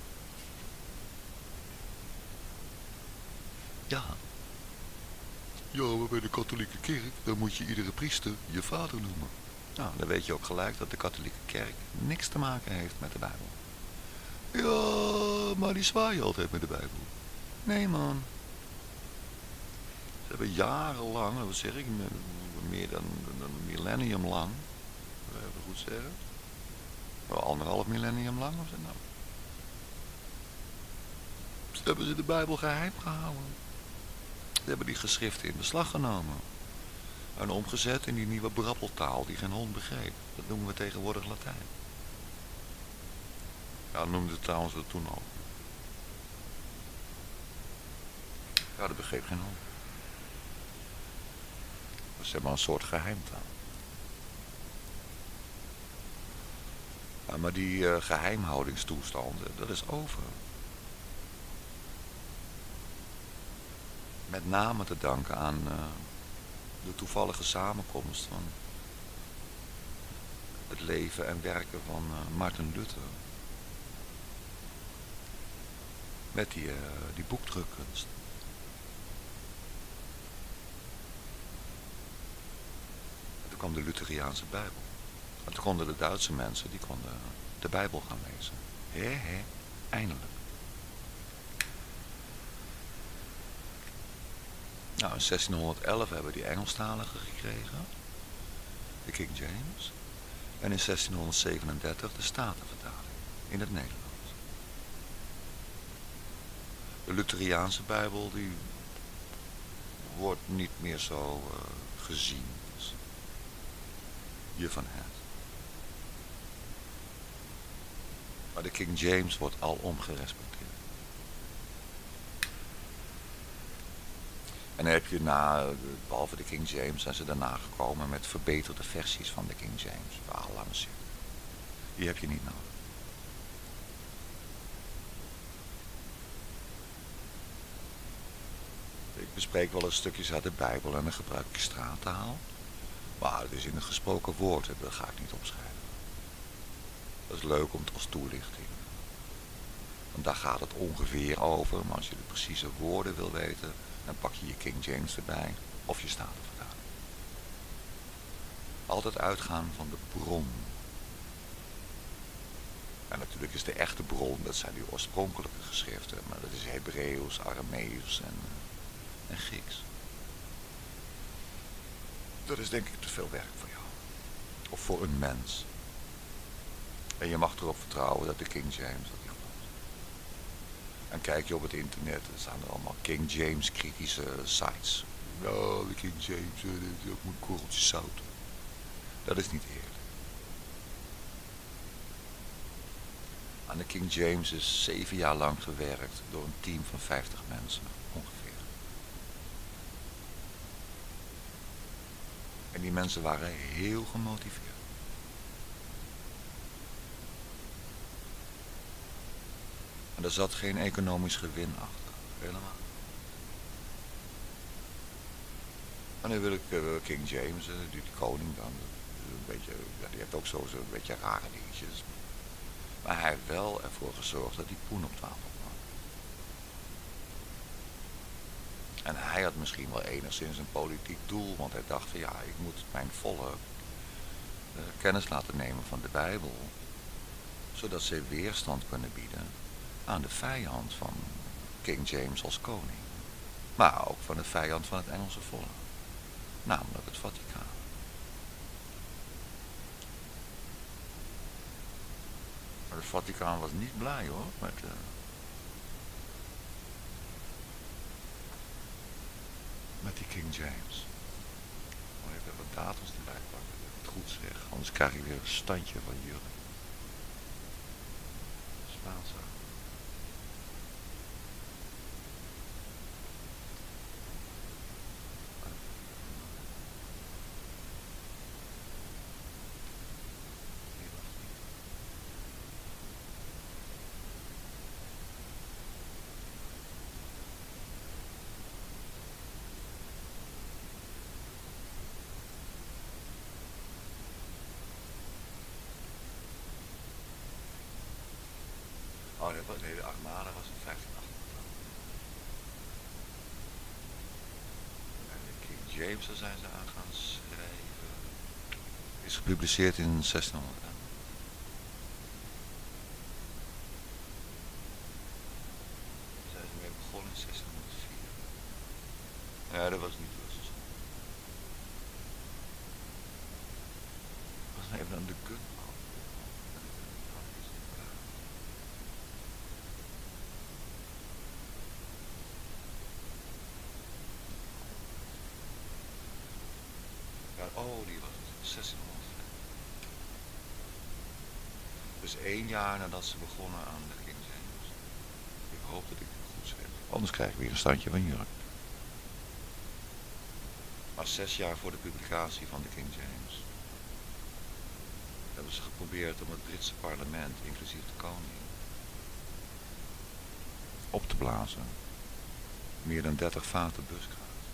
[SPEAKER 1] Ja. Ja, maar bij de katholieke kerk, dan moet je iedere priester je vader noemen. Nou, dan weet je ook gelijk dat de katholieke kerk niks te maken heeft met de Bijbel. Ja, maar die zwaaien altijd met de Bijbel. Nee, man. Ze hebben jarenlang, wat zeg ik, meer dan, dan een millennium lang, even goed zeggen, wel anderhalf millennium lang of zo nou. Ze hebben ze de Bijbel geheim gehouden. Ze hebben die geschriften in beslag genomen. En omgezet in die nieuwe brabbeltaal die geen hond begreep. Dat noemen we tegenwoordig Latijn. Ja, noemden ze trouwens dat toen al. Ja, dat begreep geen hond. Dat is maar een soort geheimtaal. Ja, maar die uh, geheimhoudingstoestanden, dat is over. Met name te danken aan uh, de toevallige samenkomst van het leven en werken van uh, Martin Luther. Met die, uh, die boekdrukkunst. En toen kwam de Lutheriaanse Bijbel. En toen konden de Duitse mensen, die konden de Bijbel gaan lezen. Hé, hé, eindelijk. Nou, in zestienhonderdelf hebben we die Engelstalige gekregen. De King James. En in zestienhonderdzevenendertig de Statenvertaling. In het Nederlands. De Lutheriaanse Bijbel, die wordt niet meer zo uh, gezien. Dus je van het. Maar de King James wordt alom gerespecteerd. En dan heb je na, behalve de King James, zijn ze daarna gekomen met verbeterde versies van de King James. Ah, laat me zien. Die heb je niet nodig. Ik bespreek wel eens stukjes uit de Bijbel en dan gebruik ik straattaal. Maar het is in het gesproken woord, dat ga ik niet opschrijven. Dat is leuk om het als toelichting. Want daar gaat het ongeveer over, maar als je de precieze woorden wil weten, dan pak je je King James erbij of je Statenvertaling. Altijd uitgaan van de bron. En natuurlijk is de echte bron, dat zijn die oorspronkelijke geschriften, maar dat is Hebreeuws, Aramees en, en Grieks. Dat is denk ik te veel werk voor jou. Of voor een mens. En je mag erop vertrouwen dat de King James dat die klopt. En kijk je op het internet, dan staan er allemaal King James kritische sites. Nou, de King James, dat is ook een korreltje zout. Dat is niet eerlijk. Aan de King James is zeven jaar lang gewerkt door een team van vijftig mensen, ongeveer. En die mensen waren heel gemotiveerd. En er zat geen economisch gewin achter, helemaal. En nu wil ik uh, King James, uh, die, die koning dan, uh, een beetje, ja, die heeft ook zo een beetje rare dingetjes. Maar hij heeft wel ervoor gezorgd dat die poen op tafel kwam. En hij had misschien wel enigszins een politiek doel, want hij dacht van ja, ik moet mijn volk uh, kennis laten nemen van de Bijbel, zodat ze weerstand kunnen bieden aan de vijand van King James als koning. Maar ook van de vijand van het Engelse volk. Namelijk het Vaticaan. Maar het Vaticaan was niet blij hoor, met, uh, met die King James. Maar even wat datums erbij pakken, dat ik het goed zeg. Anders krijg ik weer een standje van jullie. Spaanse. Oh, nee, de Armada was in vijftien achtentachtig. En de King James, daar zijn ze aan gaan schrijven. Is gepubliceerd in zestienhonderd. Daar zijn ze mee begonnen in zestienhonderdvier. Ja, dat was niet Russers. Was even aan de gun. Oh, die was het. zestienhonderd. Dus één jaar nadat ze begonnen aan de King James. Ik hoop dat ik het goed zeg. Anders krijg ik weer een standje van Jurk. Maar zes jaar voor de publicatie van de King James hebben ze geprobeerd om het Britse parlement, inclusief de koning, op te blazen. Meer dan dertig vaten buskruid.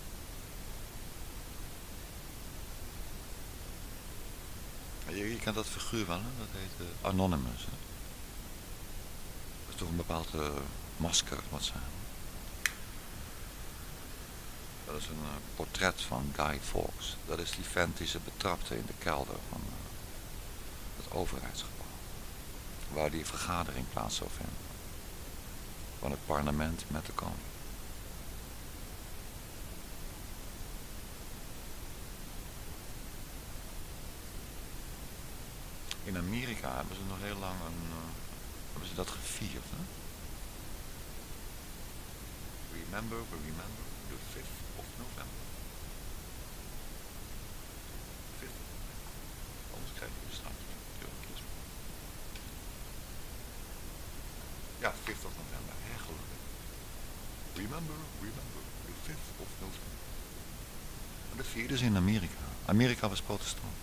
[SPEAKER 1] Je, je kent dat figuur wel, hè? Dat heet uh, Anonymous. Hè? Dat is toch een bepaald uh, masker wat ze hebben. Dat is een uh, portret van Guy Fawkes. Dat is die vent die ze betrapte in de kelder van uh, het overheidsgebouw. Waar die vergadering plaats zou vinden. Van het parlement met de koning. In Amerika hebben ze nog heel lang een, uh, hebben ze dat gevierd. Hè? Remember, we remember the fifth of November. fifth. Anders krijg je een standje. Ja, fifth of November. Hè, gelukkig. Remember, remember the fifth of November. En dat vierden ze in Amerika. Amerika was protestant.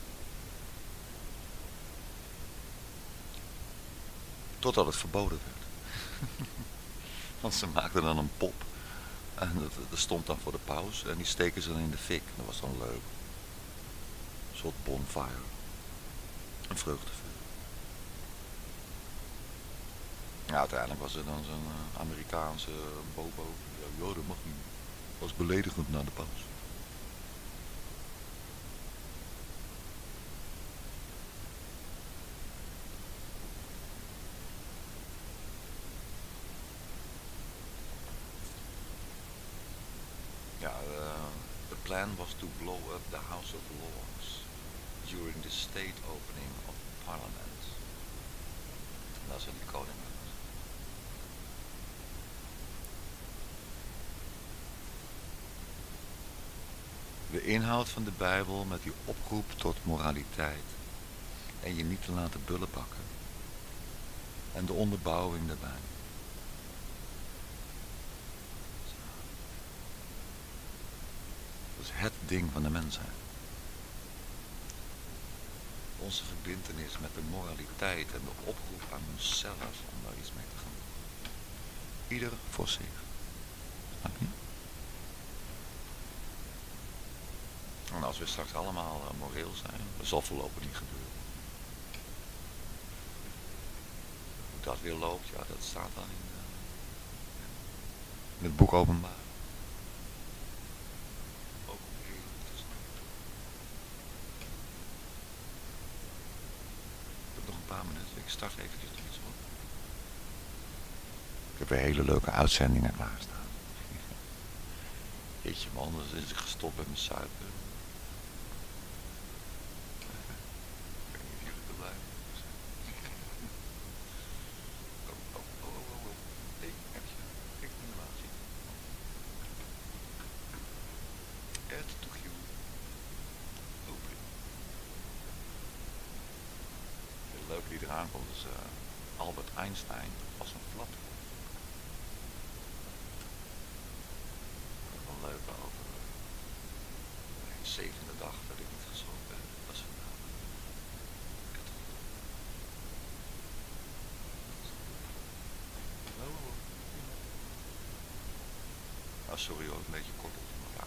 [SPEAKER 1] Totdat het verboden werd. Want ze maakten dan een pop. En dat, dat stond dan voor de paus. En die steken ze dan in de fik. Dat was dan leuk. Een soort bonfire. Een vreugdevuur. Ja, uiteindelijk was er dan zo'n uh, Amerikaanse bobo. Ja, joh, dat mag niet. Dat was beledigend naar de paus. Ja, the plan was to blow up the House of Lords during the state opening of Parliament. En dat is die koning. De inhoud van de Bijbel met die oproep tot moraliteit en je niet te laten bullen pakken. En de onderbouwing daarbij. Dat is het ding van de mensheid. Onze verbintenis met de moraliteit en de oproep aan onszelf om daar iets mee te gaan doen. Ieder voor zich. Snap je? En als we straks allemaal uh, moreel zijn, dat zal voorlopig niet gebeuren. Hoe dat weer loopt, ja, dat staat dan in, uh, in het boek Openbaar. Ook heel interessant. Ik heb nog een paar minuten, ik start eventjes nog iets op. Ik heb weer hele leuke uitzendingen klaarstaan. Jeetje man, dan is ik gestopt met mijn suiker. Die eraan komt is uh, Albert Einstein als een flap. Wel leuk over uh, de zevende dag dat ik niet gezocht ben. Dat is vandaag. Oh, sorry hoor, een beetje kort op de elkaar.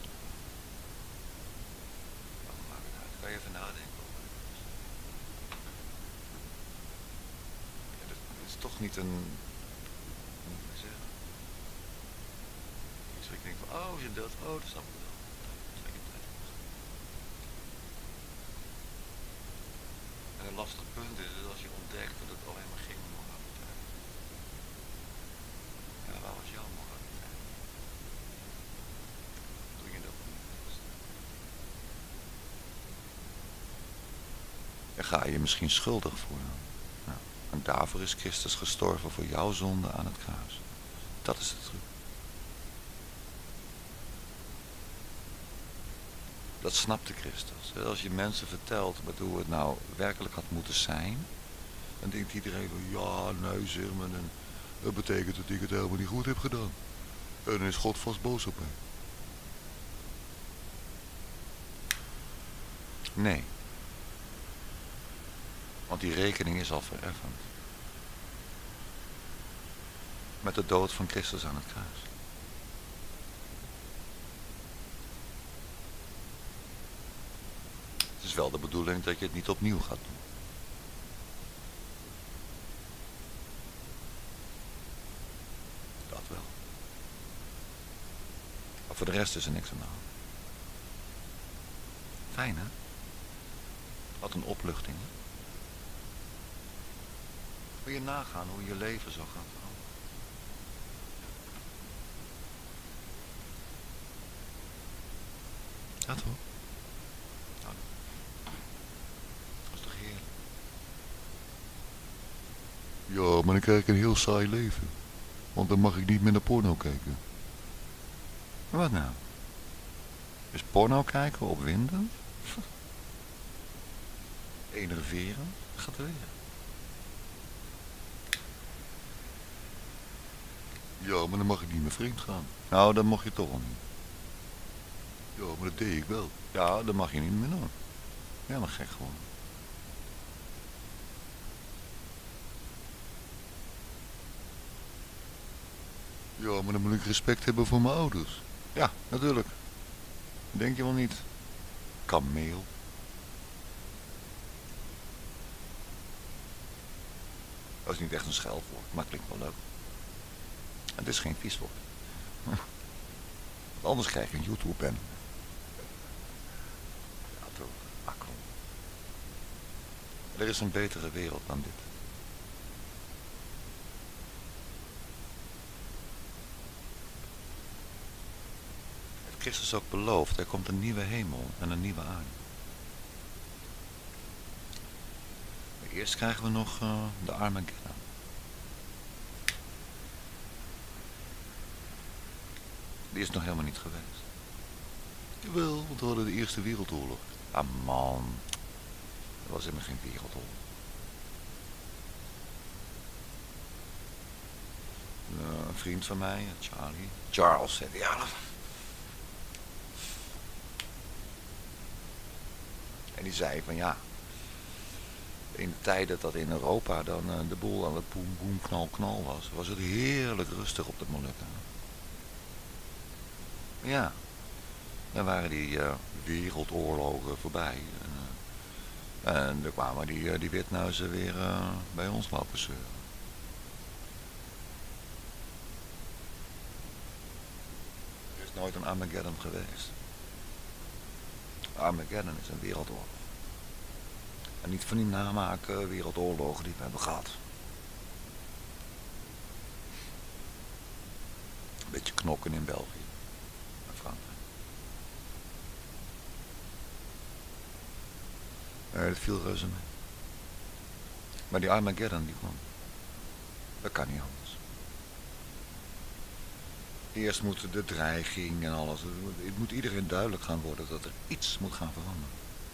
[SPEAKER 1] Maar maakt het uit. Kan je even nadenken? Toch niet een, hoe moet ik zeggen, iets waar ik denk van, oh, je dat, oh, dat snap ik wel. een lastig punt is, is als je ontdekt dat het alleen maar geen moraliteit is. Ja, waar was jouw moraliteit? Toen je dat niet wist. En ga je je misschien schuldig voelen. Nou, en daarvoor is Christus gestorven voor jouw zonde aan het kruis. Dat is de truc. Dat snapte Christus. Als je mensen vertelt met hoe het nou werkelijk had moeten zijn, dan denkt iedereen van ja, nee zeg maar, en dat betekent dat ik het helemaal niet goed heb gedaan. En dan is God vast boos op mij. Nee. Want die rekening is al vereffend. Met de dood van Christus aan het kruis. Het is wel de bedoeling dat je het niet opnieuw gaat doen. Dat wel. Maar voor de rest is er niks aan de hand. Fijn hè? Wat een opluchting. Hè? Wil je nagaan hoe je leven zou gaan veranderen? Ja toch? Nou, dat is toch heerlijk? Ja, maar dan krijg ik een heel saai leven. Want dan mag ik niet meer naar porno kijken. Wat nou? Is porno kijken opwindend? Enerverend? Gaat er weer. Ja, maar dan mag ik niet meer vreemd gaan. Nou, dan mag je toch wel niet. Ja, maar dat deed ik wel. Ja, dan mag je niet meer doen. Ja, maar gek gewoon. Ja, maar dan moet ik respect hebben voor mijn ouders. Ja, natuurlijk. Denk je wel niet. Kameel. Dat is niet echt een scheldwoord, maar het klinkt wel leuk. Het is geen vies woord. Anders krijg je een YouTube-ban. Ja, toch. Ah, kom. Er is een betere wereld dan dit. Heeft Christus ook beloofd, er komt een nieuwe hemel en een nieuwe aarde. Maar eerst krijgen we nog uh, de Armageddon. Die is nog helemaal niet geweest. Jawel, want we hadden de Eerste Wereldoorlog. Ah man, dat was helemaal geen wereldoorlog. Uh, een vriend van mij, Charlie. Charles, zei ja. En die zei van ja, in de tijden dat in Europa dan uh, de boel aan het boem boem knal knal was, was het heerlijk rustig op de Molukken. Ja, dan waren die uh, wereldoorlogen voorbij. En, uh, en dan kwamen die, uh, die witneuzen weer uh, bij ons lopen zeuren. Er is nooit een Armageddon geweest. Armageddon is een wereldoorlog. En niet van die namaak uh, wereldoorlogen die we hebben gehad. Een beetje knokken in België. Nee, dat viel reuze mee. Maar die Armageddon die kwam. Dat kan niet anders. Eerst moet de dreiging en alles. Het moet iedereen duidelijk gaan worden dat er iets moet gaan veranderen.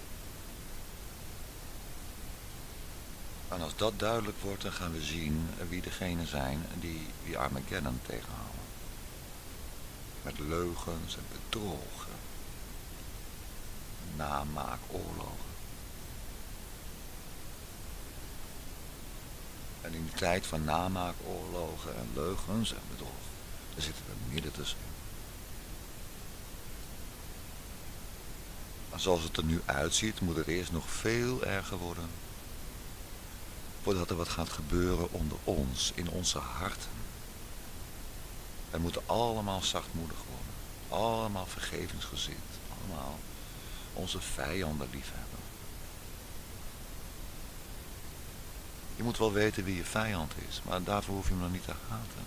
[SPEAKER 1] En als dat duidelijk wordt, dan gaan we zien wie degene zijn die die Armageddon tegenhouden. Met leugens en bedrogen. Namaakoorlogen. En in die tijd van namaakoorlogen en leugens en bedrog, daar zitten we midden tussenin. En zoals het er nu uitziet, moet het eerst nog veel erger worden. Voordat er wat gaat gebeuren onder ons, in onze harten. Wij moeten allemaal zachtmoedig worden. Allemaal vergevingsgezind. Allemaal onze vijanden liefhebben. Je moet wel weten wie je vijand is, maar daarvoor hoef je hem nog niet te haten.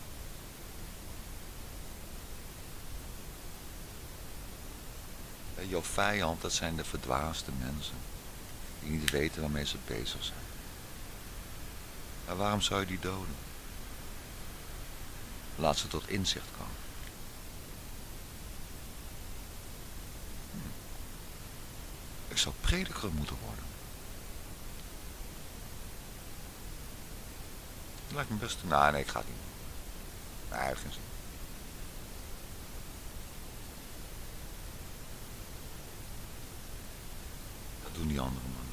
[SPEAKER 1] Jouw vijand, dat zijn de verdwaasde mensen. Die niet weten waarmee ze bezig zijn. Maar waarom zou je die doden? Laat ze tot inzicht komen. Hm. Ik zou prediker moeten worden. Dat lijkt me best... Nou, nee, ik ga het niet doen. Nee, hij heeft geen zin. Dat doen die andere mannen.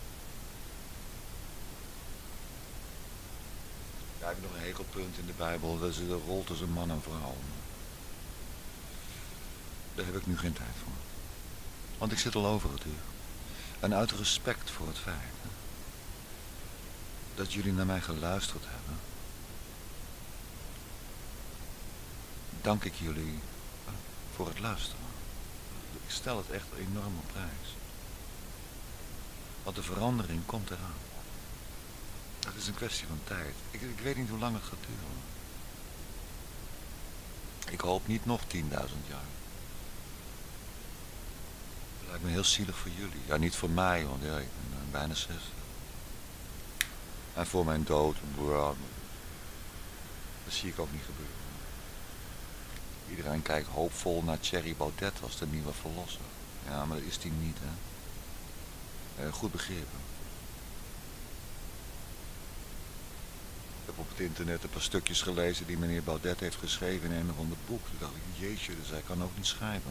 [SPEAKER 1] Daar heb ik nog een hekelpunt in de Bijbel. Dat is de rol tussen man en vrouw. Daar heb ik nu geen tijd voor. Want ik zit al over het uur. En uit respect voor het feit hè, dat jullie naar mij geluisterd hebben, dank ik jullie voor het luisteren. Ik stel het echt enorm op prijs. Want de verandering komt eraan. Het is een kwestie van tijd. Ik, ik weet niet hoe lang het gaat duren. Ik hoop niet nog tienduizend jaar. Dat lijkt me heel zielig voor jullie. Ja, niet voor mij, want ja, ik ben uh, bijna zestig. En voor mijn dood, bro, dat zie ik ook niet gebeuren. Iedereen kijkt hoopvol naar Thierry Baudet als de nieuwe verlosser. Ja, maar dat is die niet, hè. Uh, goed begrepen. Ik heb op het internet een paar stukjes gelezen die meneer Baudet heeft geschreven in een of ander boek. Toen dacht ik, jeetje, dus hij kan ook niet schrijven.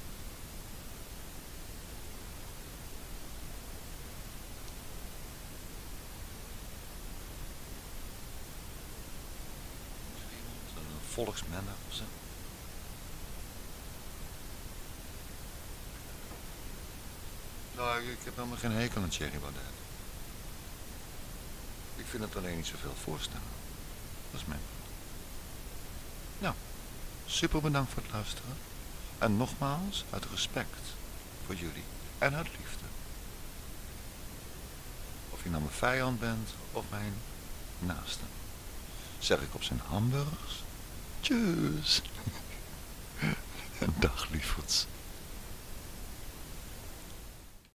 [SPEAKER 1] Een volksmenner of zo. Nou, ik heb helemaal geen hekel aan Thierry Baudet. Ik vind het alleen niet zoveel voorstellen. Dat is mijn punt. Nou, super bedankt voor het luisteren. En nogmaals, uit respect voor jullie en uit liefde. Of je nou mijn vijand bent of mijn naaste. Zeg ik op zijn hamburgers. Tjus. En dag lieverds.